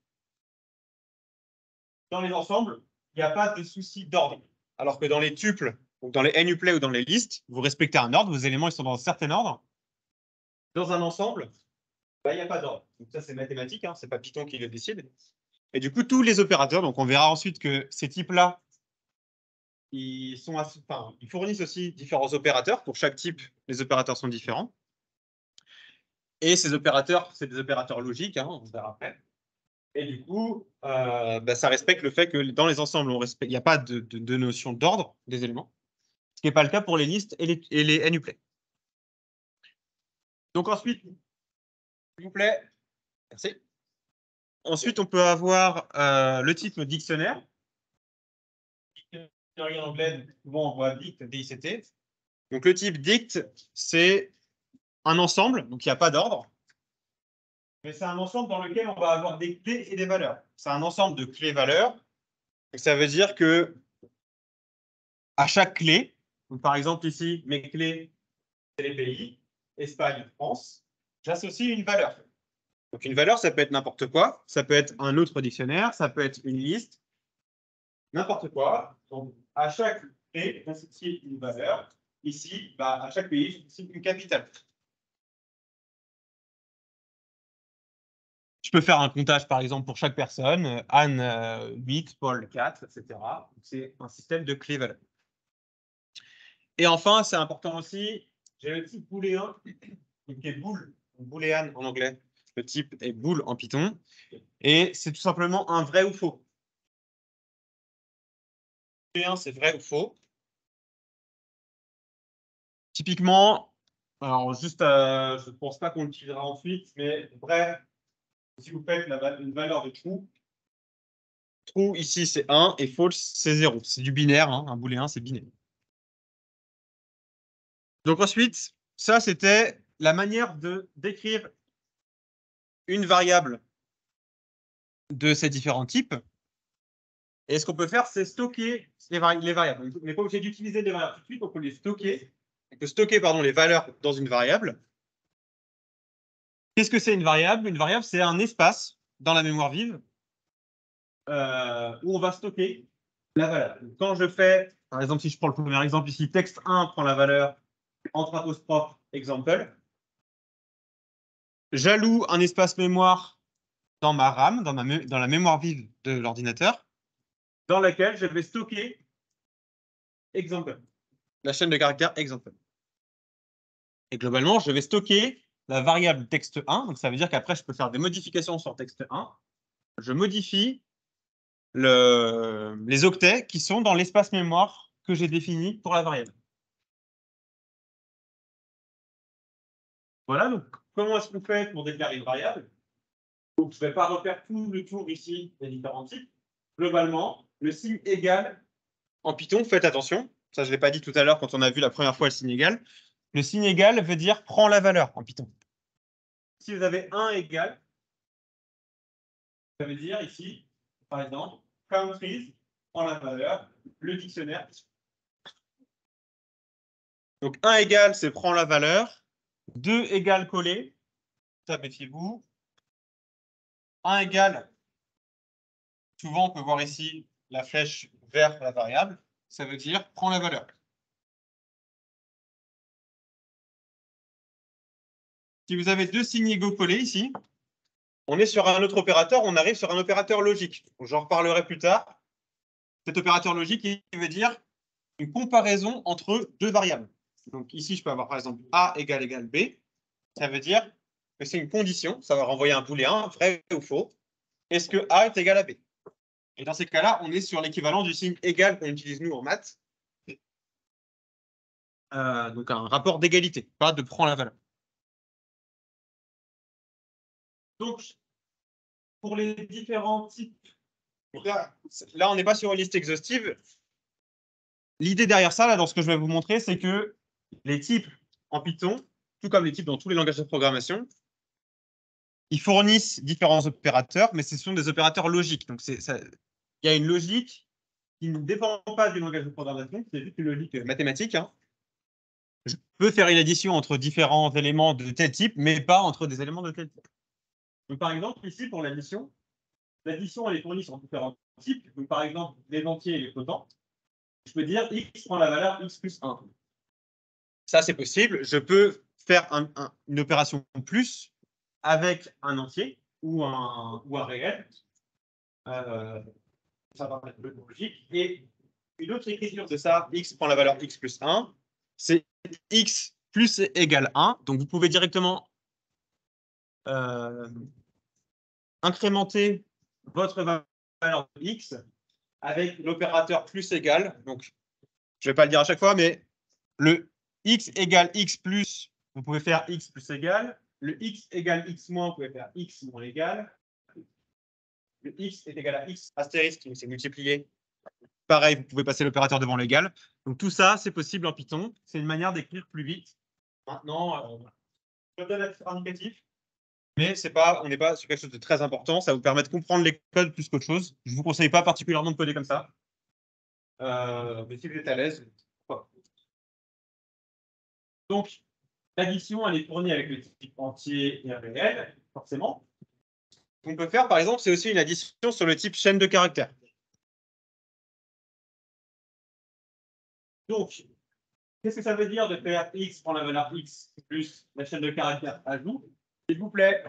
Dans les ensembles, il n'y a pas de souci d'ordre. Alors que dans les tuples, donc dans les N-uplet ou dans les listes, vous respectez un ordre, vos éléments ils sont dans un certain ordre. Dans un ensemble, bah, il n'y a pas d'ordre. Donc ça, c'est mathématique, hein, c'est pas Python qui le décide. Et du coup, tous les opérateurs, donc on verra ensuite que ces types-là, ils, sont, enfin, ils fournissent aussi différents opérateurs. Pour chaque type, les opérateurs sont différents. Et ces opérateurs, c'est des opérateurs logiques, hein, on verra après. Et du coup, euh, bah, ça respecte le fait que dans les ensembles, il n'y a pas de, de, de notion d'ordre des éléments, ce qui n'est pas le cas pour les listes et les, et les N-uplet. Donc ensuite, s'il vous plaît, merci. Ensuite, on peut avoir euh, le type dictionnaire. En anglais, souvent on voit dict, D I C T. Donc le type dict, c'est un ensemble, donc il n'y a pas d'ordre. Mais c'est un ensemble dans lequel on va avoir des clés et des valeurs. C'est un ensemble de clés-valeurs. Ça veut dire que à chaque clé, donc par exemple ici, mes clés, c'est les pays, Espagne, France, j'associe une valeur. Donc une valeur, ça peut être n'importe quoi, ça peut être un autre dictionnaire, ça peut être une liste, n'importe quoi. Donc à chaque clé, j'associe une valeur. Ici, bah, à chaque pays, j'associe une capitale. Je peux faire un comptage, par exemple, pour chaque personne. Anne, euh, huit, Paul, quatre, et cetera. C'est un système de clés-valeurs. Et enfin, c'est important aussi, j'ai le type booléen, qui est bool, booléan en anglais. Le type est bool en Python. Et c'est tout simplement un vrai ou faux. Booléen, c'est vrai ou faux. Typiquement, alors juste, euh, je ne pense pas qu'on l'utilisera ensuite, mais vrai, si vous faites la, une valeur de true, true ici c'est un et false c'est zéro. C'est du binaire, hein, un booléen c'est binaire. Donc ensuite, ça c'était la manière de décrire une variable de ces différents types. Et ce qu'on peut faire, c'est stocker les, vari les variables. On n'est pas obligé d'utiliser les variables tout de suite, on peut les stocker. On peut stocker pardon, les valeurs dans une variable. Qu'est-ce que c'est une variable? Une variable, c'est un espace dans la mémoire vive euh, où on va stocker la valeur. Donc, quand je fais, par exemple, si je prends le premier exemple ici, texte un prend la valeur entre apostrophe example, j'alloue un espace mémoire dans ma RAM, dans, ma dans la mémoire vive de l'ordinateur, dans laquelle je vais stocker example, la chaîne de caractères example. Et globalement, je vais stocker la variable texte un, donc ça veut dire qu'après, je peux faire des modifications sur texte un. Je modifie le, les octets qui sont dans l'espace mémoire que j'ai défini pour la variable. Voilà, donc comment est-ce qu'on fait pour déclarer une variable? Donc, je ne vais pas refaire tout le tour ici des différents types. Globalement, le signe égal en Python, faites attention, ça je ne l'ai pas dit tout à l'heure quand on a vu la première fois le signe égal. Le signe égal veut dire prends la valeur en Python. Si vous avez un égal, ça veut dire ici, par exemple, countries prend la valeur, le dictionnaire. Donc un égal, c'est prend la valeur. deux égale coller, ça méfiez-vous. un égal, souvent on peut voir ici la flèche vers la variable, ça veut dire prends la valeur. Si vous avez deux signes égaux collés ici, on est sur un autre opérateur, on arrive sur un opérateur logique. J'en reparlerai plus tard. Cet opérateur logique, il veut dire une comparaison entre deux variables. Donc ici, je peux avoir par exemple A égale égale B. Ça veut dire que c'est une condition, ça va renvoyer un booléen, vrai ou faux. Est-ce que A est égal à B? Et dans ces cas-là, on est sur l'équivalent du signe égal qu'on utilise nous en maths. Euh, donc un rapport d'égalité, pas de prend la valeur. Donc, pour les différents types, là, là on n'est pas sur une liste exhaustive. L'idée derrière ça, là, dans ce que je vais vous montrer, c'est que les types en Python, tout comme les types dans tous les langages de programmation, ils fournissent différents opérateurs, mais ce sont des opérateurs logiques. Donc, c'est, ça, il y a une logique qui ne dépend pas du langage de programmation, c'est juste une logique mathématique. Hein. Je peux faire une addition entre différents éléments de tel type, mais pas entre des éléments de tel type. Donc, par exemple, ici, pour l'addition, l'addition, elle est fournie sur différents types. Donc, par exemple, les entiers et les flottants. Je peux dire x prend la valeur x plus un. Ça, c'est possible. Je peux faire un, un, une opération plus avec un entier ou un, ou un réel. Euh, ça va être logique. Et une autre écriture de ça, x prend la valeur x plus un, c'est x plus égale un. Donc, vous pouvez directement euh, incrémenter votre valeur de x avec l'opérateur plus égal. Donc, je ne vais pas le dire à chaque fois, mais le x égale x plus, vous pouvez faire x plus égal. Le x égale x moins, vous pouvez faire x moins égal. Le x est égal à x astérisque, donc c'est multiplié. Pareil, vous pouvez passer l'opérateur devant l'égal. Donc tout ça, c'est possible en Python. C'est une manière d'écrire plus vite. Maintenant, euh, je donne un titre indicatif, mais c'est pas, on n'est pas sur quelque chose de très important. Ça vous permet de comprendre les codes plus qu'autre chose. Je ne vous conseille pas particulièrement de coder comme ça. Euh, mais si vous êtes à l'aise, pourquoi pas. Donc, l'addition, elle est fournie avec le type entier et réel, forcément. Ce qu'on peut faire, par exemple, c'est aussi une addition sur le type chaîne de caractères. Donc, qu'est-ce que ça veut dire de faire x prend la valeur x plus la chaîne de caractères ajout? S'il vous plaît.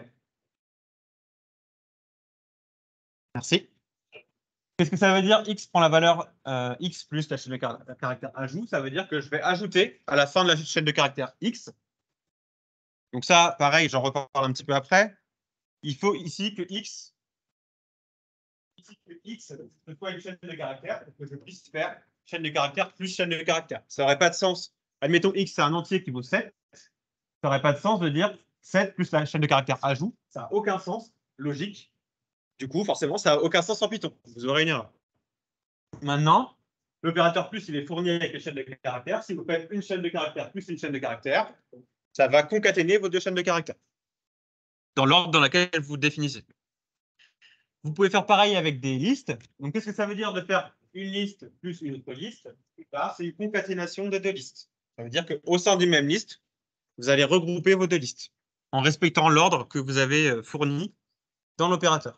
Merci. Qu'est-ce que ça veut dire x prend la valeur euh, x plus la chaîne de caractères ajout? Ça veut dire que je vais ajouter à la fin de la chaîne de caractères x. Donc ça, pareil, j'en reparle un petit peu après. Il faut ici que x, ici que x soit une chaîne de caractères pour que je puisse faire chaîne de caractères plus chaîne de caractères. Ça n'aurait pas de sens. Admettons x, c'est un entier qui vaut sept. Ça n'aurait pas de sens de dire sept plus la chaîne de caractères ajout. Ça n'a aucun sens logique. Du coup, forcément, ça n'a aucun sens en Python. Vous aurez une erreur. Maintenant, l'opérateur plus, il est fourni avec les chaînes de caractères. Si vous faites une chaîne de caractères plus une chaîne de caractères, ça va concaténer vos deux chaînes de caractères dans l'ordre dans lequel vous définissez. Vous pouvez faire pareil avec des listes. Donc, qu'est-ce que ça veut dire de faire une liste plus une autre liste? C'est une concaténation de deux listes. Ça veut dire qu'au sein d'une même liste, vous allez regrouper vos deux listes en respectant l'ordre que vous avez fourni dans l'opérateur.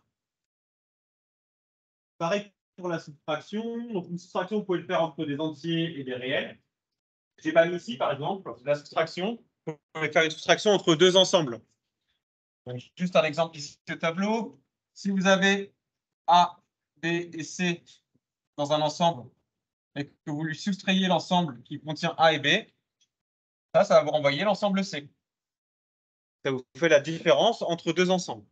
Pareil pour la soustraction. Donc, une soustraction, vous pouvez le faire entre des entiers et des réels. J'ai pas mis ici, par exemple, la soustraction. Vous pouvez faire une soustraction entre deux ensembles. Donc, juste un exemple ici au tableau. Si vous avez A, B et C dans un ensemble et que vous lui soustrayez l'ensemble qui contient A et B, ça, ça va vous renvoyer l'ensemble C. Ça vous fait la différence entre deux ensembles.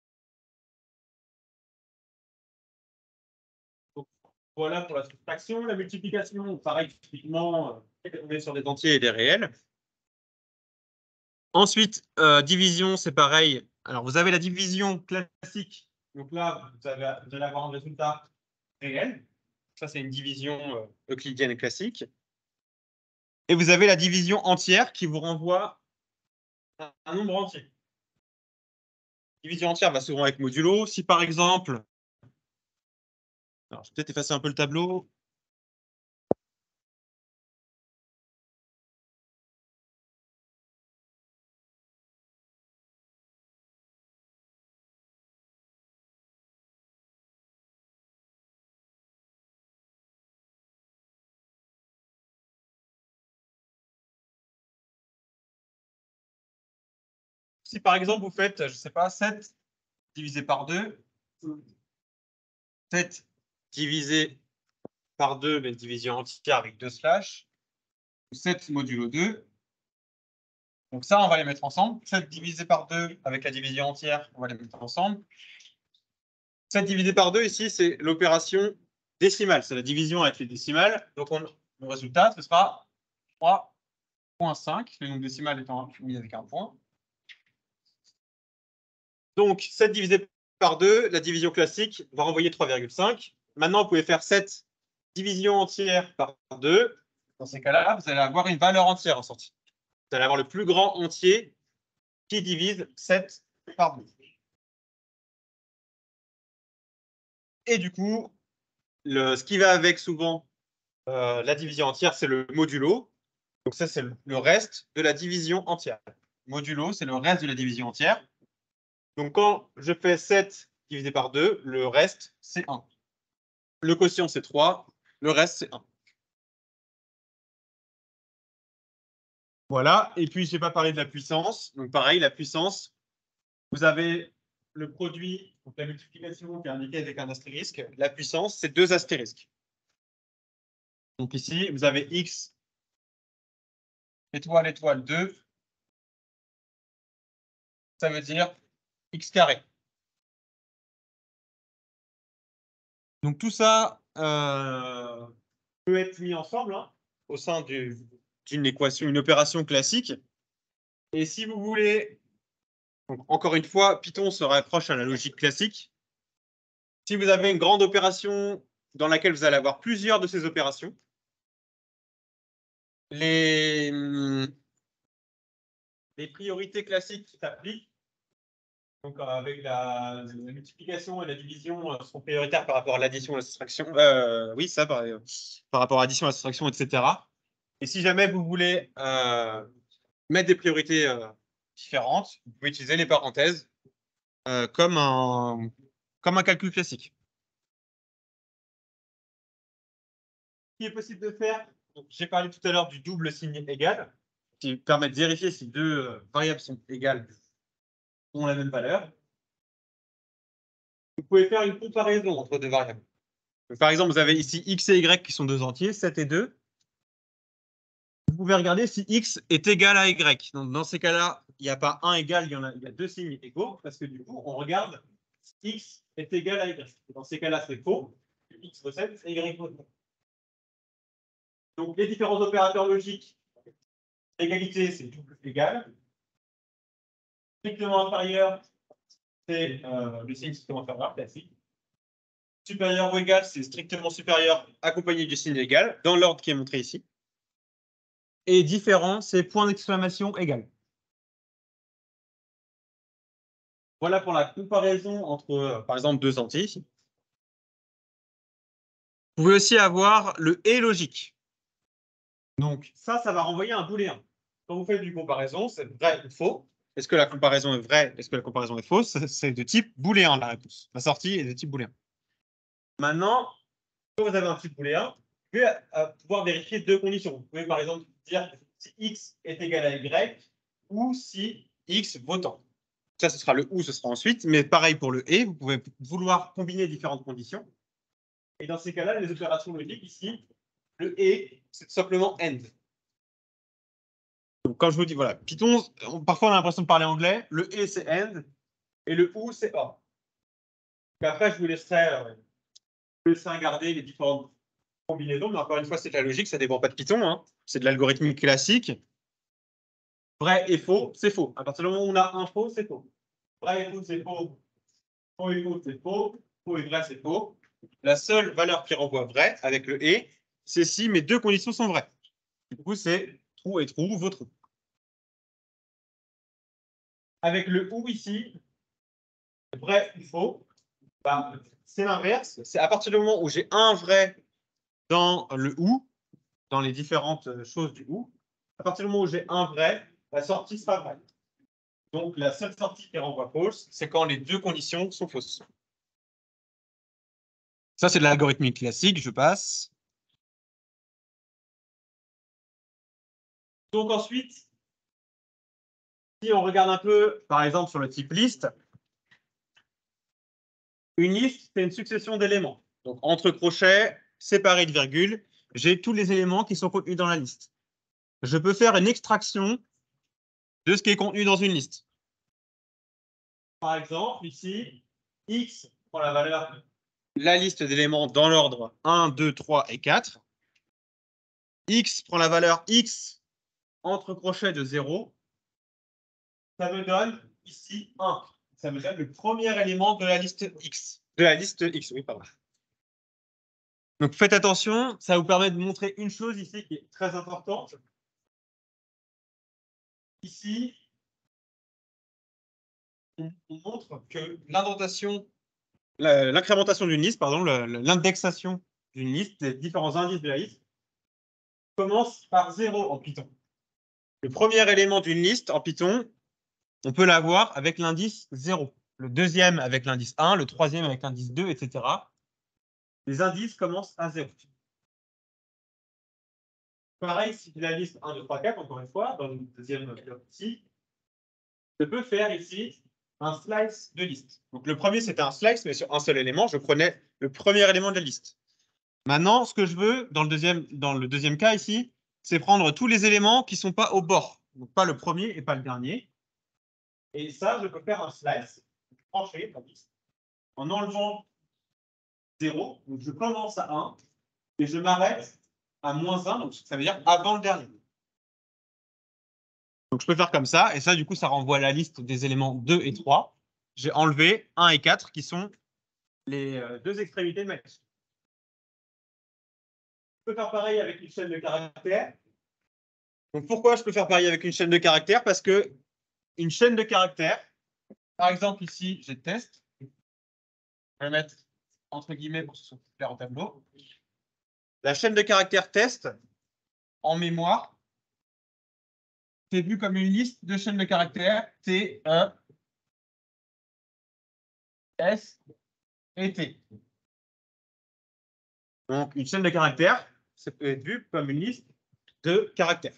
Donc, voilà pour la soustraction. La multiplication, pareil, typiquement, on est sur des entiers et des réels. Ensuite, euh, division, c'est pareil. Alors, vous avez la division classique. Donc là, vous, avez, vous allez avoir un résultat réel. Ça, c'est une division euh, euclidienne classique. Et vous avez la division entière qui vous renvoie à un nombre entier. Division entière va souvent avec modulo. Si par exemple, alors je vais peut-être effacer un peu le tableau. Si par exemple vous faites, je ne sais pas, sept divisé par deux, sept divisé par deux, mais division entière avec deux slash, sept modulo deux. Donc ça, on va les mettre ensemble. sept divisé par deux avec la division entière, on va les mettre ensemble. sept divisé par deux, ici, c'est l'opération décimale. C'est la division avec les décimales. Donc on, le résultat, ce sera trois virgule cinq, le nombre décimal étant mis avec un point. Donc sept divisé par deux, la division classique va renvoyer trois virgule cinq. Maintenant, vous pouvez faire sept divisions entières par deux. Dans ces cas-là, vous allez avoir une valeur entière en sortie. Vous allez avoir le plus grand entier qui divise sept par deux. Et du coup, le, ce qui va avec souvent euh, la division entière, c'est le modulo. Donc ça, c'est le, le reste de la division entière. Modulo, c'est le reste de la division entière. Donc quand je fais sept divisé par deux, le reste, c'est un. Le quotient, c'est trois. Le reste, c'est un. Voilà. Et puis, je n'ai pas parlé de la puissance. Donc pareil, la puissance, vous avez le produit, donc la multiplication qui est indiquée avec un astérisque. La puissance, c'est deux astérisques. Donc ici, vous avez x étoile, étoile deux. Ça veut dire x carré. Donc tout ça euh, peut être mis ensemble hein, au sein d'une équation, une opération classique. Et si vous voulez, donc encore une fois, Python se rapproche à la logique classique. Si vous avez une grande opération dans laquelle vous allez avoir plusieurs de ces opérations, les, les priorités classiques s'appliquent. Donc, avec la, la multiplication et la division euh, sont prioritaires par rapport à l'addition et la soustraction. Euh, oui, ça, par, euh, par rapport à l'addition et la soustraction, et cetera. Et si jamais vous voulez euh, mettre des priorités euh, différentes, vous pouvez utiliser les parenthèses euh, comme, un, comme un calcul classique. Ce qui est possible de faire, j'ai parlé tout à l'heure du double signe égal, qui permet de vérifier si deux euh, variables sont égales, ont la même valeur. Vous pouvez faire une comparaison entre deux variables. Donc, par exemple, vous avez ici x et y qui sont deux entiers, sept et deux. Vous pouvez regarder si x est égal à y. Donc, dans ces cas-là, il n'y a pas un égal, il y, en a, il y a deux signes égaux, parce que du coup, on regarde si x est égal à y. Dans ces cas-là, c'est faux. X vaut sept et y vaut deux. Donc, les différents opérateurs logiques, égalité, c'est double égal. Strictement inférieur, c'est euh, le signe strictement inférieur, classique. Supérieur ou égal, c'est strictement supérieur accompagné du signe égal, dans l'ordre qui est montré ici. Et différent, c'est point d'exclamation égal. Voilà pour la comparaison entre, par exemple, deux entiers. Vous pouvez aussi avoir le et logique. Donc, ça, ça va renvoyer un booléen. Quand vous faites du comparaison, c'est vrai ou faux. Est-ce que la comparaison est vraie? Est-ce que la comparaison est fausse? C'est de type booléen, la réponse. La sortie est de type booléen. Maintenant, quand vous avez un type booléen, vous pouvez euh, pouvoir vérifier deux conditions. Vous pouvez, par exemple, dire si x est égal à y ou si x vaut tant. Ça, ce sera le ou, ce sera ensuite. Mais pareil pour le et, vous pouvez vouloir combiner différentes conditions. Et dans ces cas-là, les opérations logiques, ici, le et, c'est tout simplement end. Donc, quand je vous dis, voilà, Python, parfois on a l'impression de parler anglais. Le et, c'est end. Et le ou, c'est or. Donc après, je vous laisserai, euh, je vous laisserai regarder les différentes combinaisons. Mais encore une fois, c'est de la logique, ça ne dépend pas de Python. Hein. C'est de l'algorithmique classique. Vrai et faux, c'est faux. À partir du moment où on a un faux, c'est faux. Vrai et faux, c'est faux. Faux et faux, c'est faux. Faux et vrai, c'est faux. La seule valeur qui renvoie vrai avec le et, c'est si mes deux conditions sont vraies. Du coup, c'est true et true, vaut true. Avec le ou ici, vrai ou faux, bah, c'est l'inverse. C'est à partir du moment où j'ai un vrai dans le ou, dans les différentes choses du ou, à partir du moment où j'ai un vrai, la sortie sera vraie. Donc, la seule sortie qui renvoie fausse, c'est quand les deux conditions sont fausses. Ça, c'est de l'algorithmique classique, je passe. Donc ensuite, si on regarde un peu, par exemple, sur le type liste, une liste, c'est une succession d'éléments. Donc, entre crochets, séparés de virgules, j'ai tous les éléments qui sont contenus dans la liste. Je peux faire une extraction de ce qui est contenu dans une liste. Par exemple, ici, x prend la valeur, la liste d'éléments dans l'ordre un, deux, trois et quatre. X prend la valeur x entre crochets de zéro. Ça me donne ici un. Ça me donne le premier élément de la liste X. De la liste X, oui, pardon. Donc faites attention, ça vous permet de montrer une chose ici qui est très importante. Ici, on montre que l'indentation l'incrémentation d'une liste, pardon, l'indexation d'une liste, des différents indices de la liste, commence par zéro en Python. Le premier élément d'une liste en Python, on peut l'avoir avec l'indice zéro. Le deuxième avec l'indice un, le troisième avec l'indice deux, et cetera. Les indices commencent à zéro. Pareil, si la liste un, deux, trois, quatre, encore une fois, dans le deuxième bloc ici, je peux faire ici un slice de liste. Donc le premier, c'était un slice, mais sur un seul élément. Je prenais le premier élément de la liste. Maintenant, ce que je veux, dans le deuxième, dans le deuxième cas ici, c'est prendre tous les éléments qui ne sont pas au bord. Donc pas le premier et pas le dernier. Et ça, je peux faire un slice, trancher la liste, en enlevant zéro. Donc je commence à un et je m'arrête à moins un, donc ça veut dire avant le dernier. Donc je peux faire comme ça, et ça, du coup, ça renvoie à la liste des éléments deux et trois. J'ai enlevé un et quatre, qui sont les deux extrémités de ma liste. Je peux faire pareil avec une chaîne de caractères. Donc pourquoi je peux faire pareil avec une chaîne de caractères? Parce que une chaîne de caractères, par exemple ici, j'ai test. Je vais mettre entre guillemets pour que ce soit plus clair en tableau. La chaîne de caractères test, en mémoire, c'est vu comme une liste de chaînes de caractères T, E, S et T. Donc, une chaîne de caractères, ça peut être vu comme une liste de caractères.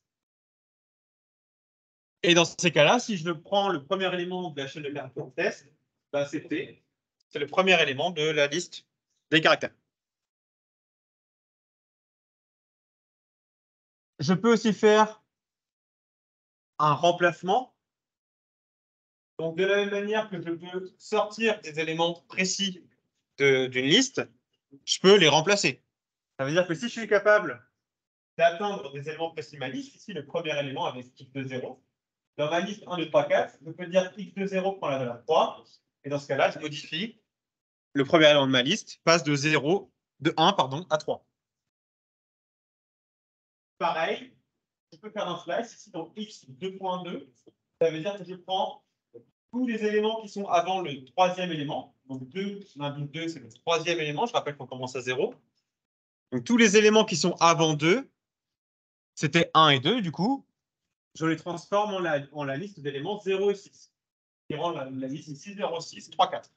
Et dans ces cas-là, si je prends le premier élément de la chaîne de caractères test, ben c'est T. C'est le premier élément de la liste des caractères. Je peux aussi faire un remplacement. Donc, de la même manière que je peux sortir des éléments précis d'une liste, je peux les remplacer. Ça veut dire que si je suis capable d'atteindre des éléments précis de ma liste, ici le premier élément avec x de zéro, dans ma liste un, deux, trois, quatre, je peux dire x de zéro prend la valeur trois, et dans ce cas-là, je modifie le premier élément de ma liste, passe de zéro, de un pardon, à trois. Pareil, je peux faire un slice ici dans x deux point deux, ça veut dire que je prends tous les éléments qui sont avant le troisième élément. Donc deux, l'indice deux, c'est le troisième élément. Je rappelle qu'on commence à zéro. Donc tous les éléments qui sont avant deux, c'était un et deux, du coup, je les transforme en la, en la liste d'éléments zéro et six, qui rend la, la liste ici zéro, six, trois, quatre.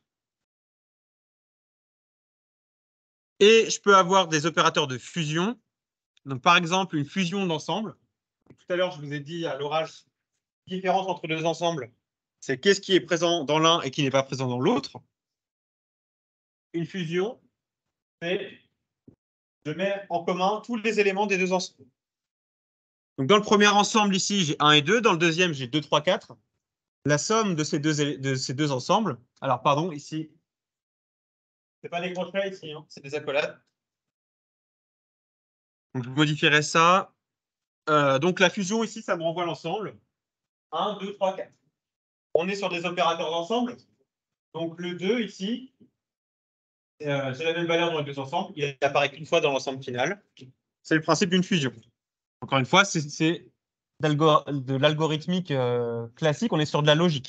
Et je peux avoir des opérateurs de fusion. Donc par exemple, une fusion d'ensemble. Tout à l'heure, je vous ai dit à l'oral, la différence entre deux ensembles, c'est qu'est-ce qui est présent dans l'un et qui n'est pas présent dans l'autre. Une fusion, c'est je mets en commun tous les éléments des deux ensembles. Donc, dans le premier ensemble, ici, j'ai un et deux. Dans le deuxième, j'ai deux, trois, quatre. La somme de ces deux, de ces deux ensembles. Alors, pardon, ici, ce n'est pas des crochets ici, hein, c'est des accolades. Donc, je modifierai ça. Euh, donc, la fusion ici, ça me renvoie l'ensemble. un, deux, trois, quatre. On est sur des opérateurs d'ensemble. Donc, le deux ici, euh, j'ai la même valeur dans les deux ensembles. Il n'apparaît qu'une fois dans l'ensemble final. C'est le principe d'une fusion. Encore une fois, c'est de l'algorithmique euh, classique, on est sur de la logique.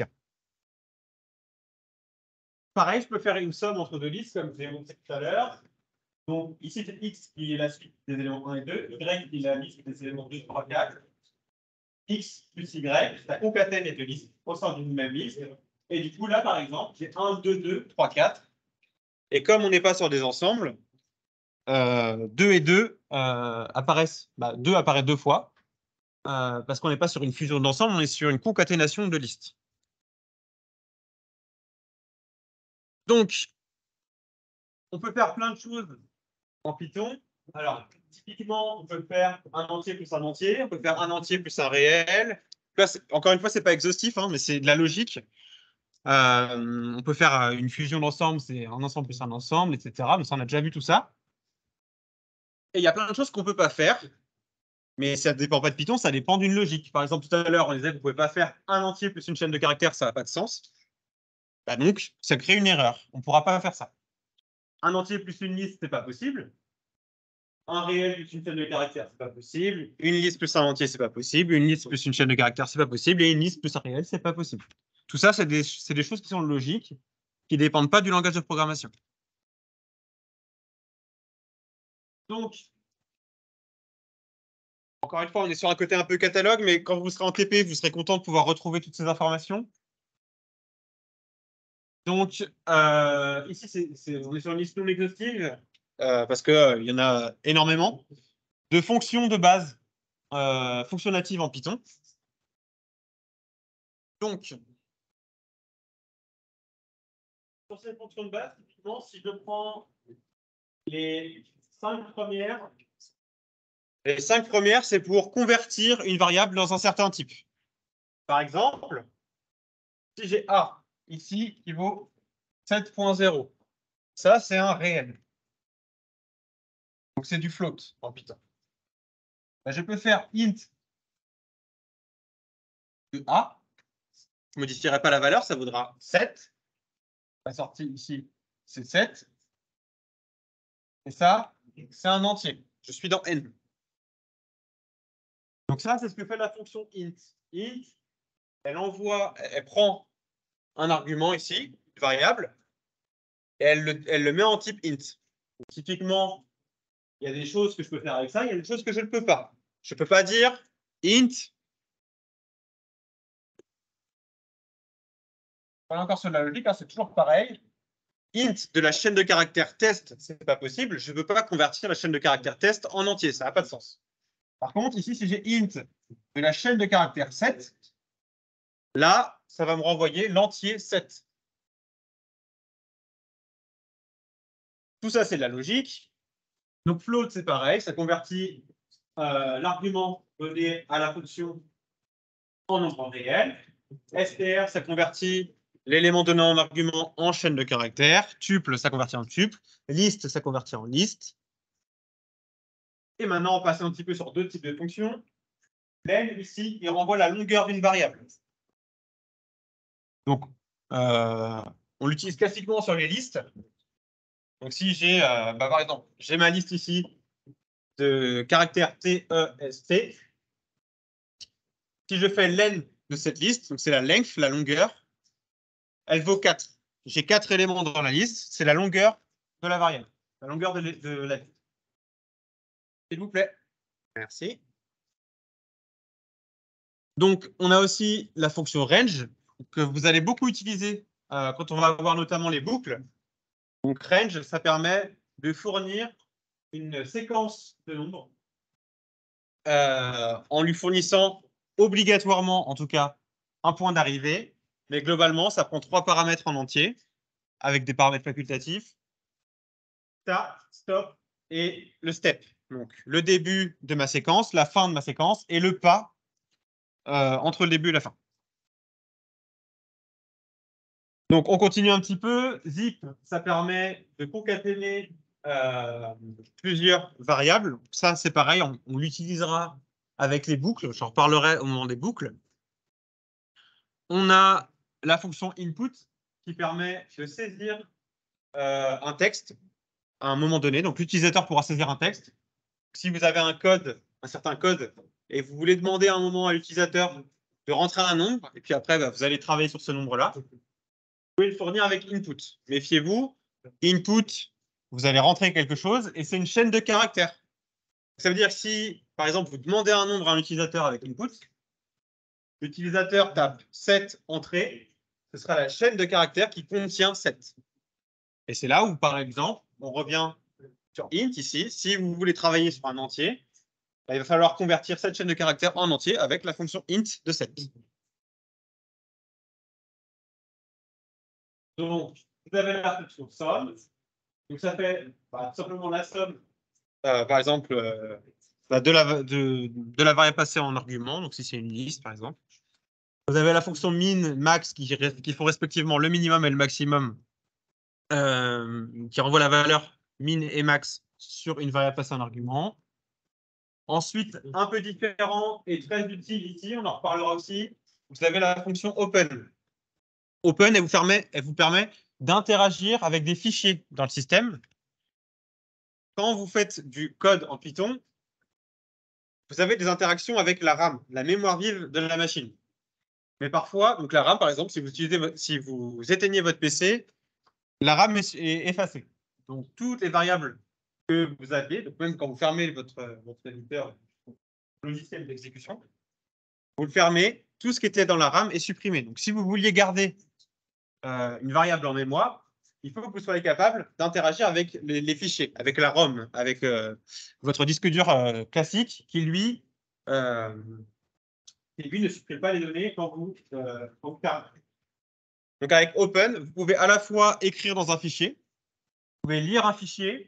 Pareil, je peux faire une somme entre deux listes, comme j'ai montré tout à l'heure. Donc, ici, c'est x qui est la suite des éléments un et deux, y qui est la liste des éléments deux, trois, quatre. X plus y, ça concatène les deux listes au sein d'une même liste. Et du coup, là, par exemple, j'ai un, deux, deux, trois, quatre. Et comme on n'est pas sur des ensembles, euh, deux et deux euh, apparaissent, bah, deux apparaît deux fois. Euh, parce qu'on n'est pas sur une fusion d'ensemble, on est sur une concaténation de listes. Donc, on peut faire plein de choses en Python. Alors, typiquement, on peut faire un entier plus un entier, on peut faire un entier plus un réel. Là, encore une fois, ce n'est pas exhaustif, hein, mais c'est de la logique. Euh, on peut faire une fusion d'ensemble, c'est un ensemble plus un ensemble, et cetera. Mais ça, on a déjà vu tout ça. Et il y a plein de choses qu'on ne peut pas faire. Mais ça ne dépend pas de Python, ça dépend d'une logique. Par exemple, tout à l'heure, on disait que vous ne pouvez pas faire un entier plus une chaîne de caractères, ça n'a pas de sens. Bah donc, ça crée une erreur. On ne pourra pas faire ça. Un entier plus une liste, ce n'est pas possible. Un réel plus une chaîne de caractères, ce n'est pas possible. Une liste plus un entier, ce n'est pas possible. Une liste plus une chaîne de caractères, ce n'est pas possible. Et une liste plus un réel, ce n'est pas possible. Tout ça, c'est des, des choses qui sont logiques. qui ne dépendent pas du langage de programmation. Donc, encore une fois, on est sur un côté un peu catalogue, mais quand vous serez en T P, vous serez content de pouvoir retrouver toutes ces informations. Donc, euh, ici, c'est, c'est, on est sur une liste non exhaustive, euh, parce qu'il euh, y en a énormément, de fonctions de base, euh, fonctions natives en Python. Donc, sur ces fonctions de base, typiquement, si je prends les cinq premières, les cinq premières, c'est pour convertir une variable dans un certain type. Par exemple, si j'ai A ici qui vaut sept point zéro, ça, c'est un réel. Donc, c'est du float en Python. Ben, je peux faire int de A. Je ne modifierai pas la valeur, ça vaudra sept. La sortie ici, c'est sept. Et ça, c'est un entier. Je suis dans N. Donc ça, c'est ce que fait la fonction int. Int, elle envoie, elle prend un argument ici, une variable, et elle le, elle le met en type int. Donc, typiquement, il y a des choses que je peux faire avec ça, il y a des choses que je ne peux pas. Je ne peux pas dire int. Voilà encore sur la logique, hein, c'est toujours pareil. Int de la chaîne de caractères test, c'est pas possible. Je ne veux pas convertir la chaîne de caractères test en entier, ça n'a pas de sens. Par contre, ici, si j'ai int de la chaîne de caractères sept, là, ça va me renvoyer l'entier sept. Tout ça, c'est de la logique. Donc, float, c'est pareil, ça convertit euh, l'argument donné à la fonction en nombre réel. str, ça convertit l'élément donné en argument en chaîne de caractères. Tuple, ça convertit en tuple. Liste, ça convertit en liste. Et maintenant, on passe un petit peu sur deux types de fonctions. Len, ici, il renvoie la longueur d'une variable. Donc, euh, on l'utilise classiquement sur les listes. Donc, si j'ai, euh, bah, par exemple, j'ai ma liste ici de caractères T, E, S, T. Si je fais len de cette liste, donc c'est la length, la longueur, elle vaut quatre. J'ai quatre éléments dans la liste, c'est la longueur de la variable, la longueur de, de la liste. S'il vous plaît. Merci. Donc, on a aussi la fonction range, que vous allez beaucoup utiliser euh, quand on va avoir notamment les boucles. Donc, range, ça permet de fournir une séquence de nombres euh, en lui fournissant obligatoirement, en tout cas, un point d'arrivée. Mais globalement, ça prend trois paramètres en entier, avec des paramètres facultatifs. Start, stop et le step. Donc, le début de ma séquence, la fin de ma séquence et le pas euh, entre le début et la fin. Donc, on continue un petit peu. Zip, ça permet de concaténer euh, plusieurs variables. Ça, c'est pareil, on, on l'utilisera avec les boucles. J'en reparlerai au moment des boucles. On a la fonction input qui permet de saisir euh, un texte à un moment donné. Donc, l'utilisateur pourra saisir un texte. Si vous avez un code, un certain code, et vous voulez demander à un moment à l'utilisateur de rentrer un nombre, et puis après, bah, vous allez travailler sur ce nombre-là, vous pouvez le fournir avec input. Méfiez-vous, input, vous allez rentrer quelque chose, et c'est une chaîne de caractères. Ça veut dire que si, par exemple, vous demandez un nombre à un utilisateur avec input, l'utilisateur tape sept entrées, ce sera la chaîne de caractères qui contient sept. Et c'est là où, par exemple, on revient sur int ici. Si vous voulez travailler sur un entier, il va falloir convertir cette chaîne de caractères en entier avec la fonction int de sept. Donc, vous avez la fonction somme. Donc, ça fait bah, tout simplement la somme, euh, par exemple, euh, bah, de, la, de, de la variable passée en argument. Donc, si c'est une liste, par exemple. Vous avez la fonction min, max, qui, qui font respectivement le minimum et le maximum, euh, qui renvoie la valeur min et max sur une variable passée en argument. Ensuite, un peu différent et très utile ici, on en reparlera aussi, vous avez la fonction open. Open, elle vous permet, elle vous permet d'interagir avec des fichiers dans le système. Quand vous faites du code en Python, vous avez des interactions avec la RAM, la mémoire vive de la machine. Mais parfois, donc la RAM, par exemple, si vous, utilisez, si vous éteignez votre P C, la RAM est, est effacée. Donc, toutes les variables que vous aviez, donc même quand vous fermez votre, votre éditeur logiciel d'exécution, vous le fermez, tout ce qui était dans la RAM est supprimé. Donc, si vous vouliez garder euh, une variable en mémoire, il faut que vous soyez capable d'interagir avec les, les fichiers, avec la ROM, avec euh, votre disque dur euh, classique qui, lui, euh, qui, lui, ne supprime pas les données quand vous, euh, quand vous fermez. Donc, avec Open, vous pouvez à la fois écrire dans un fichier, vous pouvez lire un fichier,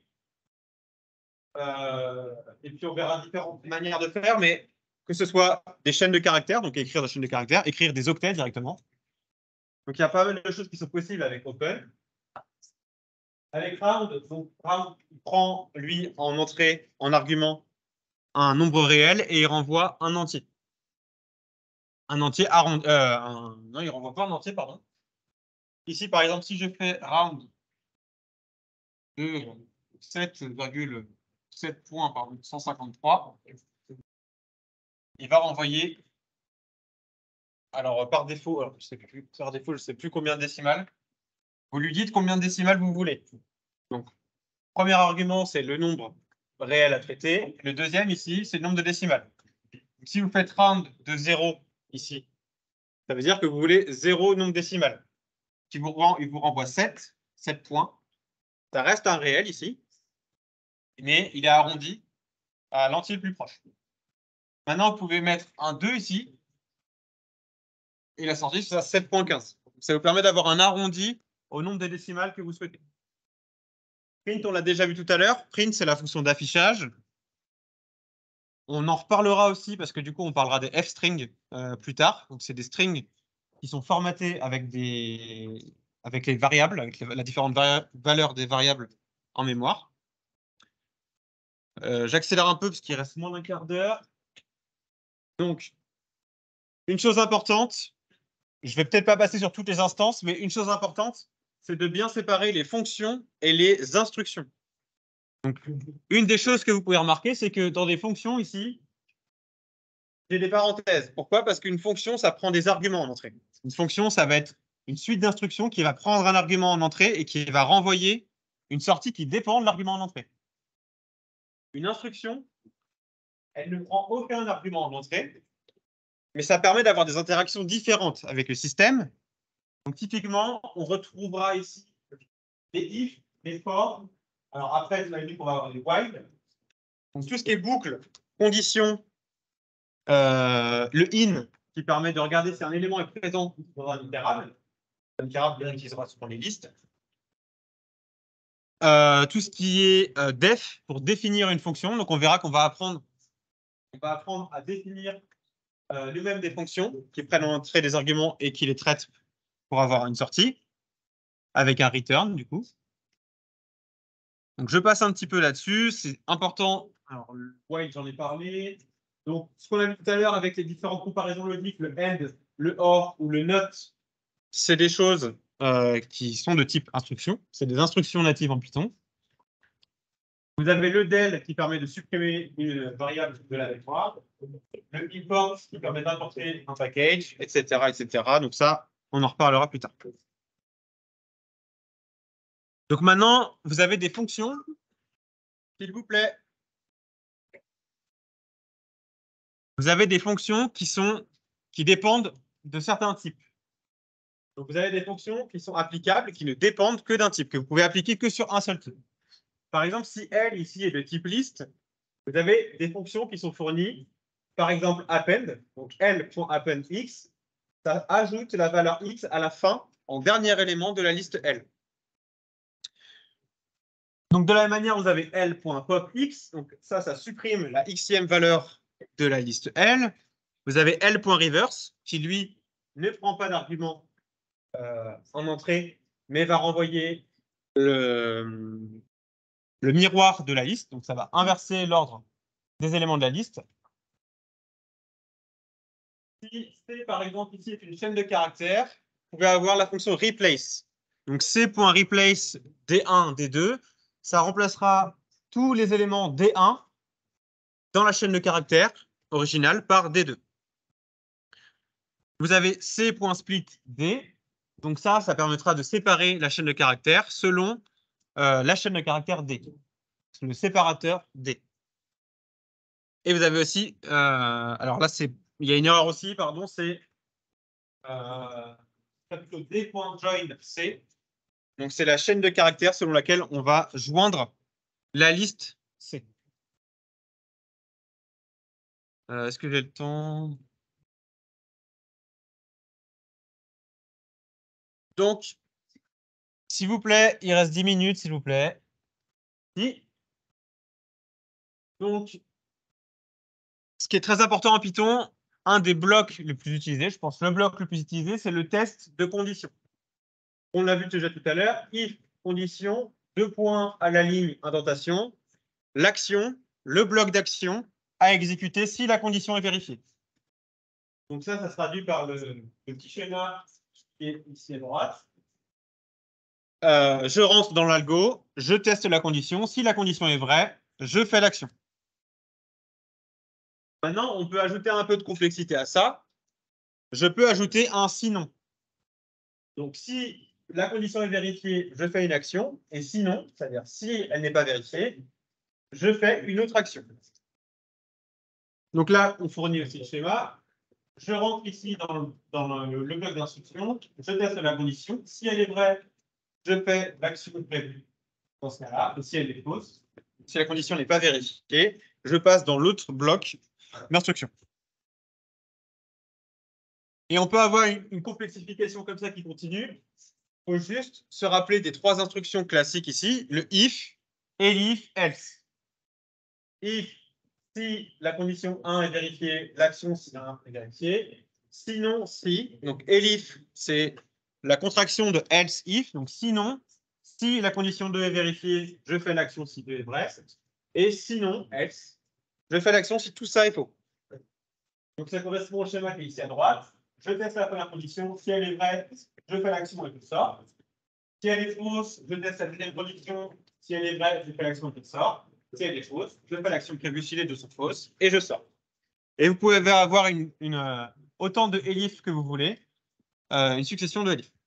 euh, et puis on verra différentes manières de faire, mais que ce soit des chaînes de caractères, donc écrire des chaînes de caractères, écrire des octets directement. Donc, il y a pas mal de choses qui sont possibles avec Open. Avec Round, donc Round prend, lui, en entrée, en argument, un nombre réel et il renvoie un entier. Un entier arrondi. Euh, un... Non, il ne renvoie pas un entier, pardon. Ici, par exemple, si je fais round de sept virgule sept points, pardon, cent cinquante-trois, il va renvoyer, alors par défaut, alors, je sais plus, par défaut, je ne sais plus combien de décimales. Vous lui dites combien de décimales vous voulez. Donc, premier argument, c'est le nombre réel à traiter. Le deuxième, ici, c'est le nombre de décimales. Donc, si vous faites round de zéro ici, ça veut dire que vous voulez zéro nombre décimal. Qui vous rend, il vous renvoie sept, sept points. Ça reste un réel ici, mais il est arrondi à l'entier le plus proche. Maintenant, vous pouvez mettre un deux ici, et la sortie, c'est sept virgule quinze. Ça vous permet d'avoir un arrondi au nombre de décimales que vous souhaitez. Print, on l'a déjà vu tout à l'heure. Print, c'est la fonction d'affichage. On en reparlera aussi parce que du coup, on parlera des f-strings euh, plus tard. Donc, c'est des strings qui sont formatés avec, des... avec les variables, avec les... la différente vari... valeur des variables en mémoire. Euh, J'accélère un peu parce qu'il reste moins d'un quart d'heure. Donc, une chose importante, je ne vais peut-être pas passer sur toutes les instances, mais une chose importante, c'est de bien séparer les fonctions et les instructions. Donc, une des choses que vous pouvez remarquer, c'est que dans des fonctions ici, j'ai des parenthèses. Pourquoi? Parce qu'une fonction, ça prend des arguments en entrée. Une fonction, ça va être une suite d'instructions qui va prendre un argument en entrée et qui va renvoyer une sortie qui dépend de l'argument en entrée. Une instruction, elle ne prend aucun argument en entrée, mais ça permet d'avoir des interactions différentes avec le système. Donc, typiquement, on retrouvera ici des if, des for. Alors, après, on a dit qu'on va avoir des while. Donc, tout ce qui est boucle, condition, euh, le in, qui permet de regarder si un élément est présent dans un itérable. Un itérable, bien utilisera souvent les listes. Euh, tout ce qui est euh, def, pour définir une fonction. Donc, on verra qu'on va apprendre, on va apprendre à définir euh, lui-même des fonctions qui prennent en entrée des arguments et qui les traitent pour avoir une sortie, avec un return, du coup. Donc, je passe un petit peu là-dessus. C'est important. Alors, le while, j'en ai parlé. Donc, ce qu'on a vu tout à l'heure avec les différentes comparaisons logiques, le and, le or ou le not, c'est des choses euh, qui sont de type instruction. C'est des instructions natives en Python. Vous avez le del qui permet de supprimer une variable de la mémoire. Le import qui permet d'importer un package, et cetera, et cetera. Donc ça, on en reparlera plus tard. Donc maintenant, vous avez des fonctions. S'il vous plaît. Vous avez des fonctions qui sont qui dépendent de certains types. Donc vous avez des fonctions qui sont applicables, qui ne dépendent que d'un type, que vous pouvez appliquer que sur un seul type. Par exemple, si L ici est de type list, vous avez des fonctions qui sont fournies, par exemple append, donc L.appendX, ça ajoute la valeur X à la fin, en dernier élément de la liste L. Donc de la même manière, vous avez L.popX, donc ça, ça supprime la xème valeur de la liste L. Vous avez L.reverse, qui lui ne prend pas d'argument euh, en entrée, mais va renvoyer le, le miroir de la liste. Donc ça va inverser l'ordre des éléments de la liste. Si C, par exemple, ici est une chaîne de caractères, vous pouvez avoir la fonction replace. Donc C.replace D un, D deux, ça remplacera tous les éléments D un dans la chaîne de caractères originale par D deux. Vous avez C.split D. Donc ça, ça permettra de séparer la chaîne de caractères selon euh, la chaîne de caractères D, le séparateur D. Et vous avez aussi, euh, alors là, c'est, il y a une erreur aussi, pardon, c'est euh, D.join C. Donc c'est la chaîne de caractères selon laquelle on va joindre la liste C. Euh, Est-ce que j'ai le temps? Donc, s'il vous plaît, il reste dix minutes, s'il vous plaît. Oui. Donc, ce qui est très important en Python, un des blocs les plus utilisés, je pense le bloc le plus utilisé, c'est le test de condition. On l'a vu déjà tout à l'heure, if condition, deux points à la ligne indentation, l'action, le bloc d'action à exécuter si la condition est vérifiée. Donc ça, ça se traduit par le, le petit schéma qui est ici à droite. Euh, je rentre dans l'algo, je teste la condition. Si la condition est vraie, je fais l'action. Maintenant, on peut ajouter un peu de complexité à ça. Je peux ajouter un sinon. Donc, si la condition est vérifiée, je fais une action. Et sinon, c'est-à-dire si elle n'est pas vérifiée, je fais une autre action. Donc là, on fournit aussi le schéma. Je rentre ici dans le, dans le, le bloc d'instruction. Je teste la condition. Si elle est vraie, je fais l'action prévue dans ce cas-là. Et si elle est fausse, si la condition n'est pas vérifiée, je passe dans l'autre bloc d'instruction. Et on peut avoir une, une complexification comme ça qui continue. Il faut juste se rappeler des trois instructions classiques ici, le if, elif, else. If, si la condition un est vérifiée, l'action si un est vérifiée. Sinon, si. Donc, elif, c'est la contraction de else if. Donc, sinon, si la condition deux est vérifiée, je fais l'action si deux est vrai. Et sinon, else, je fais l'action si tout ça est faux. Donc, ça correspond au schéma qui est ici à droite. Je teste la première condition. Si elle est vraie, je fais l'action et tout ça. Si elle est fausse, je teste la deuxième condition. Si elle est vraie, je fais l'action et tout ça. Si elle est fausse, je fais l'action prévue si les deux sont fausses et je sors. Et vous pouvez avoir une, une, euh, autant de elif que vous voulez, euh, une succession de elif.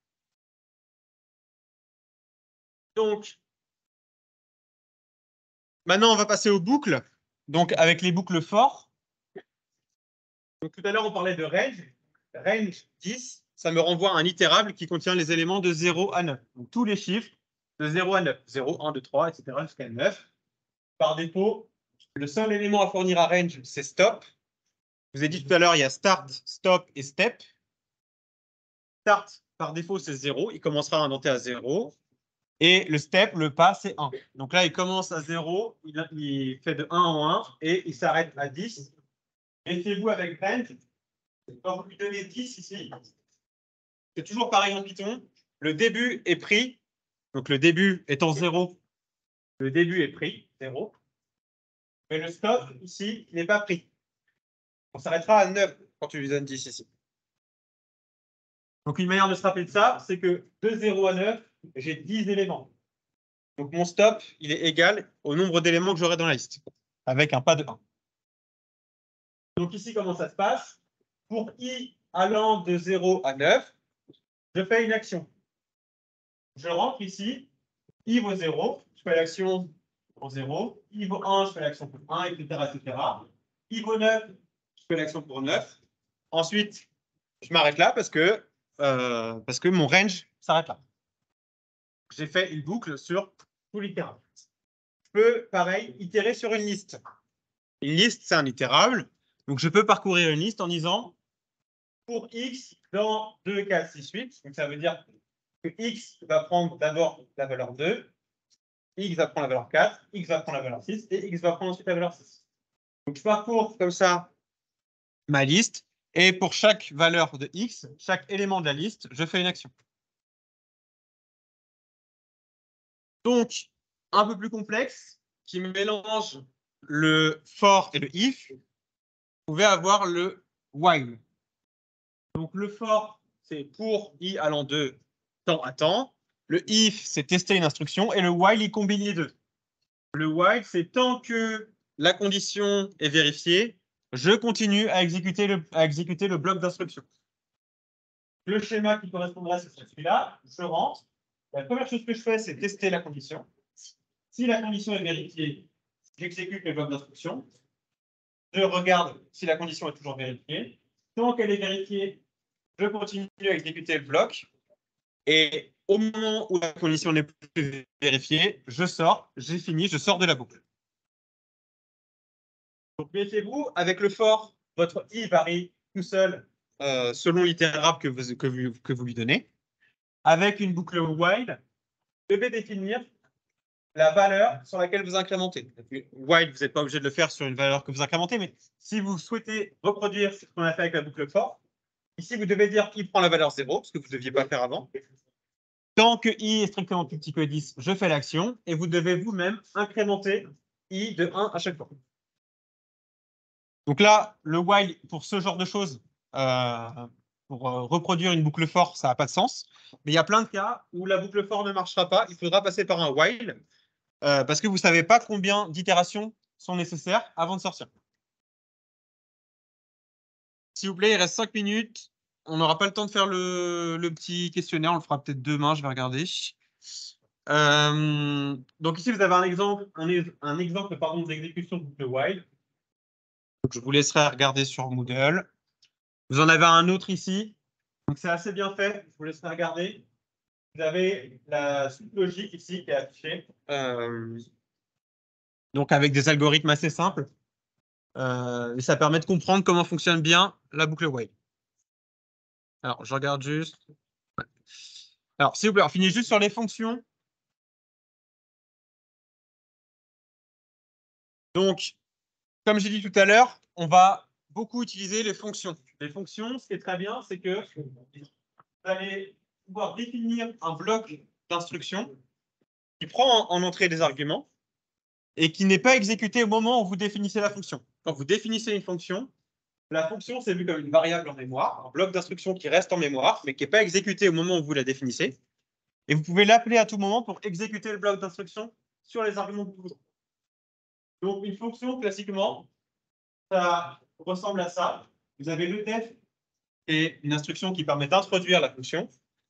Donc, maintenant, on va passer aux boucles. Donc, avec les boucles forts. Donc, tout à l'heure, on parlait de range. Range dix, ça me renvoie à un itérable qui contient les éléments de zéro à neuf. Donc, tous les chiffres de zéro à neuf. zéro, un, deux, trois, et cetera jusqu'à neuf. Par défaut, le seul élément à fournir à range, c'est stop. Je vous ai dit tout à l'heure, il y a start, stop et step. Start, par défaut, c'est zéro. Il commencera à indenter à zéro. Et le step, le pas, c'est un. Donc là, il commence à zéro, il, il fait de un en un et il s'arrête à dix. Méfiez-vous avec range. Quand vous lui donnez dix ici, c'est toujours pareil en Python. Le début est pris. Donc le début étant zéro, le début est pris, zéro. Mais le stop ici n'est pas pris. On s'arrêtera à neuf quand tu lui donnes dix ici. Donc une manière de se rappeler de ça, c'est que de zéro à neuf, j'ai dix éléments. Donc mon stop, il est égal au nombre d'éléments que j'aurai dans la liste, avec un pas de un. Donc ici, comment ça se passe? Pour i allant de zéro à neuf, je fais une action. Je rentre ici, i vaut zéro, je fais l'action pour zéro, i vaut un, je fais l'action pour un, et cetera, et cetera. I vaut neuf, je fais l'action pour neuf. Ensuite, je m'arrête là parce que, euh, parce que mon range s'arrête là. J'ai fait une boucle sur tout l'itérable. Je peux, pareil, itérer sur une liste. Une liste, c'est un itérable. Donc, je peux parcourir une liste en disant pour x dans deux, quatre, six, huit. Donc, ça veut dire que x va prendre d'abord la valeur deux, x va prendre la valeur quatre, x va prendre la valeur six et x va prendre ensuite la valeur six. Donc, je parcours comme ça ma liste. Et pour chaque valeur de x, chaque élément de la liste, je fais une action. Donc, un peu plus complexe, qui mélange le for et le if, vous pouvez avoir le while. Donc, le for, c'est pour i allant de temps à temps. Le if, c'est tester une instruction. Et le while, il combine les deux. Le while, c'est tant que la condition est vérifiée, je continue à exécuter le, à exécuter le bloc d'instruction. le schéma qui correspondrait, c'est celui-là. Je rentre. La première chose que je fais, c'est tester la condition. Si la condition est vérifiée, j'exécute le bloc d'instruction. Je regarde si la condition est toujours vérifiée. Tant qu'elle est vérifiée, je continue à exécuter le bloc. Et au moment où la condition n'est plus vérifiée, je sors, j'ai fini, je sors de la boucle. Donc, méfiez-vous, avec le for, votre i varie tout seul euh, selon l'itérable que vous, que, vous, que vous lui donnez. Avec une boucle while, vous devez définir la valeur sur laquelle vous incrémentez. While, vous n'êtes pas obligé de le faire sur une valeur que vous incrémentez, mais si vous souhaitez reproduire ce qu'on a fait avec la boucle for, ici, vous devez dire i prend la valeur zéro, ce que vous ne deviez pas faire avant. Tant que i est strictement plus petit que dix, je fais l'action, et vous devez vous-même incrémenter i de un à chaque fois. Donc là, le while, pour ce genre de choses, euh, pour euh, reproduire une boucle for, ça n'a pas de sens. Mais il y a plein de cas où la boucle for ne marchera pas. Il faudra passer par un while, euh, parce que vous ne savez pas combien d'itérations sont nécessaires avant de sortir. S'il vous plaît, il reste cinq minutes. On n'aura pas le temps de faire le, le petit questionnaire. On le fera peut-être demain, je vais regarder. Euh, donc ici, vous avez un exemple, un, un exemple pardon, d'exécution de boucle while. Donc, je vous laisserai regarder sur Moodle. Vous en avez un autre ici. Donc, c'est assez bien fait. Je vous laisserai regarder. Vous avez la suite logique ici qui est affichée. Euh, donc, avec des algorithmes assez simples. Euh, et ça permet de comprendre comment fonctionne bien la boucle while. Alors, je regarde juste. Alors, s'il vous plaît, on finit juste sur les fonctions. Donc, comme j'ai dit tout à l'heure, on va beaucoup utiliser les fonctions. Les fonctions, ce qui est très bien, c'est que vous allez pouvoir définir un bloc d'instructions qui prend en entrée des arguments et qui n'est pas exécuté au moment où vous définissez la fonction. Quand vous définissez une fonction, la fonction, c'est vu comme une variable en mémoire, un bloc d'instructions qui reste en mémoire, mais qui n'est pas exécuté au moment où vous la définissez. Et vous pouvez l'appeler à tout moment pour exécuter le bloc d'instructions sur les arguments que vous voulez. Donc, une fonction, classiquement, ça ressemble à ça. Vous avez le def, qui est une instruction qui permet d'introduire la fonction.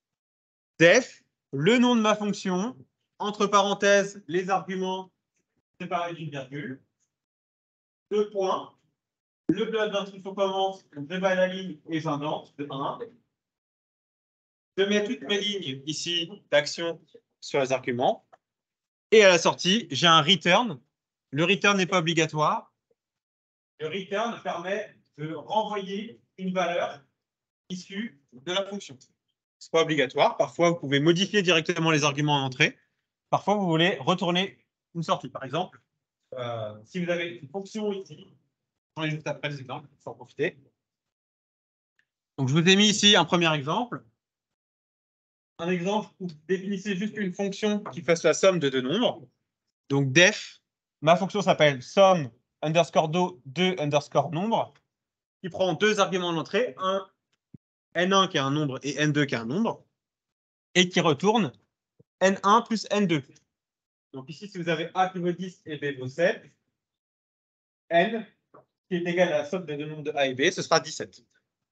Def, le nom de ma fonction, entre parenthèses, les arguments séparés d'une virgule. Deux points. Le bloc d'instruction commence, je vais à la ligne et j'indente de un. Je mets toutes mes lignes ici d'action sur les arguments. Et à la sortie, j'ai un return. Le return n'est pas obligatoire. Le return permet de renvoyer une valeur issue de la fonction. Ce n'est pas obligatoire. Parfois, vous pouvez modifier directement les arguments en entrée. Parfois, vous voulez retourner une sortie. Par exemple, euh, si vous avez une fonction ici, j'en ai juste après les exemples, il faut en profiter. Donc, je vous ai mis ici un premier exemple. Un exemple où vous définissez juste une fonction qui fasse la somme de deux nombres. Donc, def, ma fonction s'appelle somme underscore deux underscore nombre, qui prend deux arguments d'entrée, un n un qui est un nombre et n deux qui est un nombre, et qui retourne n un plus n deux. Donc ici, si vous avez A qui vaut dix et B vaut sept, n qui est égal à la somme des deux nombres de A et B, ce sera dix-sept.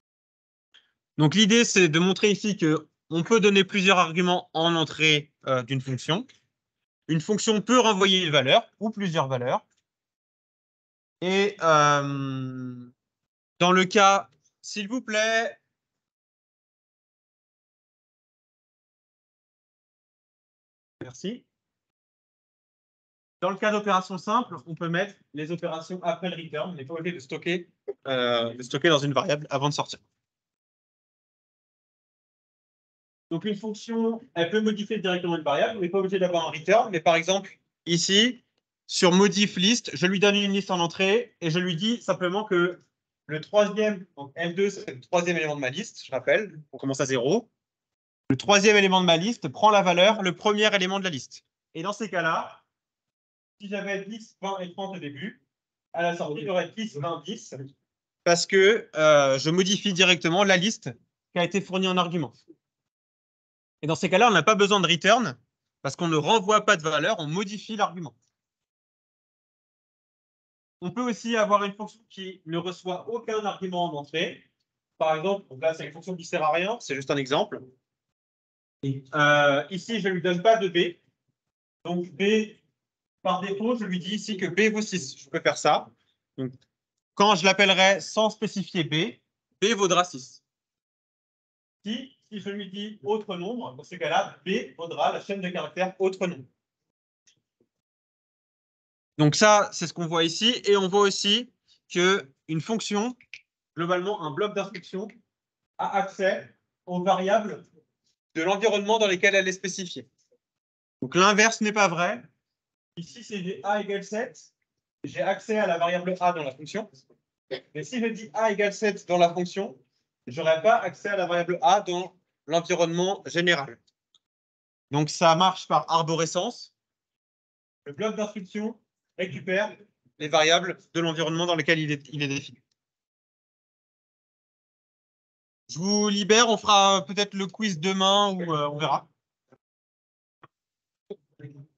Donc l'idée, c'est de montrer ici qu'on peut donner plusieurs arguments en entrée euh, d'une fonction. Une fonction peut renvoyer une valeur ou plusieurs valeurs. Et euh, dans le cas, s'il vous plaît, merci. Dans le cas d'opérations simples, on peut mettre les opérations après le return. On n'est pas obligé de stocker, euh, de stocker dans une variable avant de sortir. Donc, une fonction, elle peut modifier directement une variable. On n'est pas obligé d'avoir un return. Mais par exemple, ici, sur modif list, je lui donne une liste en entrée et je lui dis simplement que le troisième, donc M deux, c'est le troisième élément de ma liste, je rappelle, on commence à zéro. Le troisième élément de ma liste prend la valeur, le premier élément de la liste. Et dans ces cas-là, si j'avais dix, vingt et trente au début, à la sortie, j'aurais dix, vingt, dix, parce que euh, je modifie directement la liste qui a été fournie en argument. Et dans ces cas-là, on n'a pas besoin de return, parce qu'on ne renvoie pas de valeur, on modifie l'argument. On peut aussi avoir une fonction qui ne reçoit aucun argument en entrée. par exemple, donc là, c'est une fonction qui ne sert à rien, c'est juste un exemple. Euh, ici, je ne lui donne pas de B. Donc, B, par défaut, je lui dis ici que B vaut six. Je peux faire ça. Donc, quand je l'appellerai sans spécifier B, B vaudra six. Si, si je lui dis autre nombre, dans ce cas-là, B vaudra la chaîne de caractères autre nombre. Donc ça, c'est ce qu'on voit ici. Et on voit aussi qu'une fonction, globalement, un bloc d'instruction, a accès aux variables de l'environnement dans lesquelles elle est spécifiée. Donc l'inverse n'est pas vrai. Ici, c'est A égale sept. J'ai accès à la variable A dans la fonction. Mais si je dis A égale sept dans la fonction, je n'aurai pas accès à la variable A dans l'environnement général. Donc ça marche par arborescence. Le bloc d'instruction récupère les variables de l'environnement dans lequel il est, il est défini. Je vous libère, on fera peut-être le quiz demain ou euh, on verra.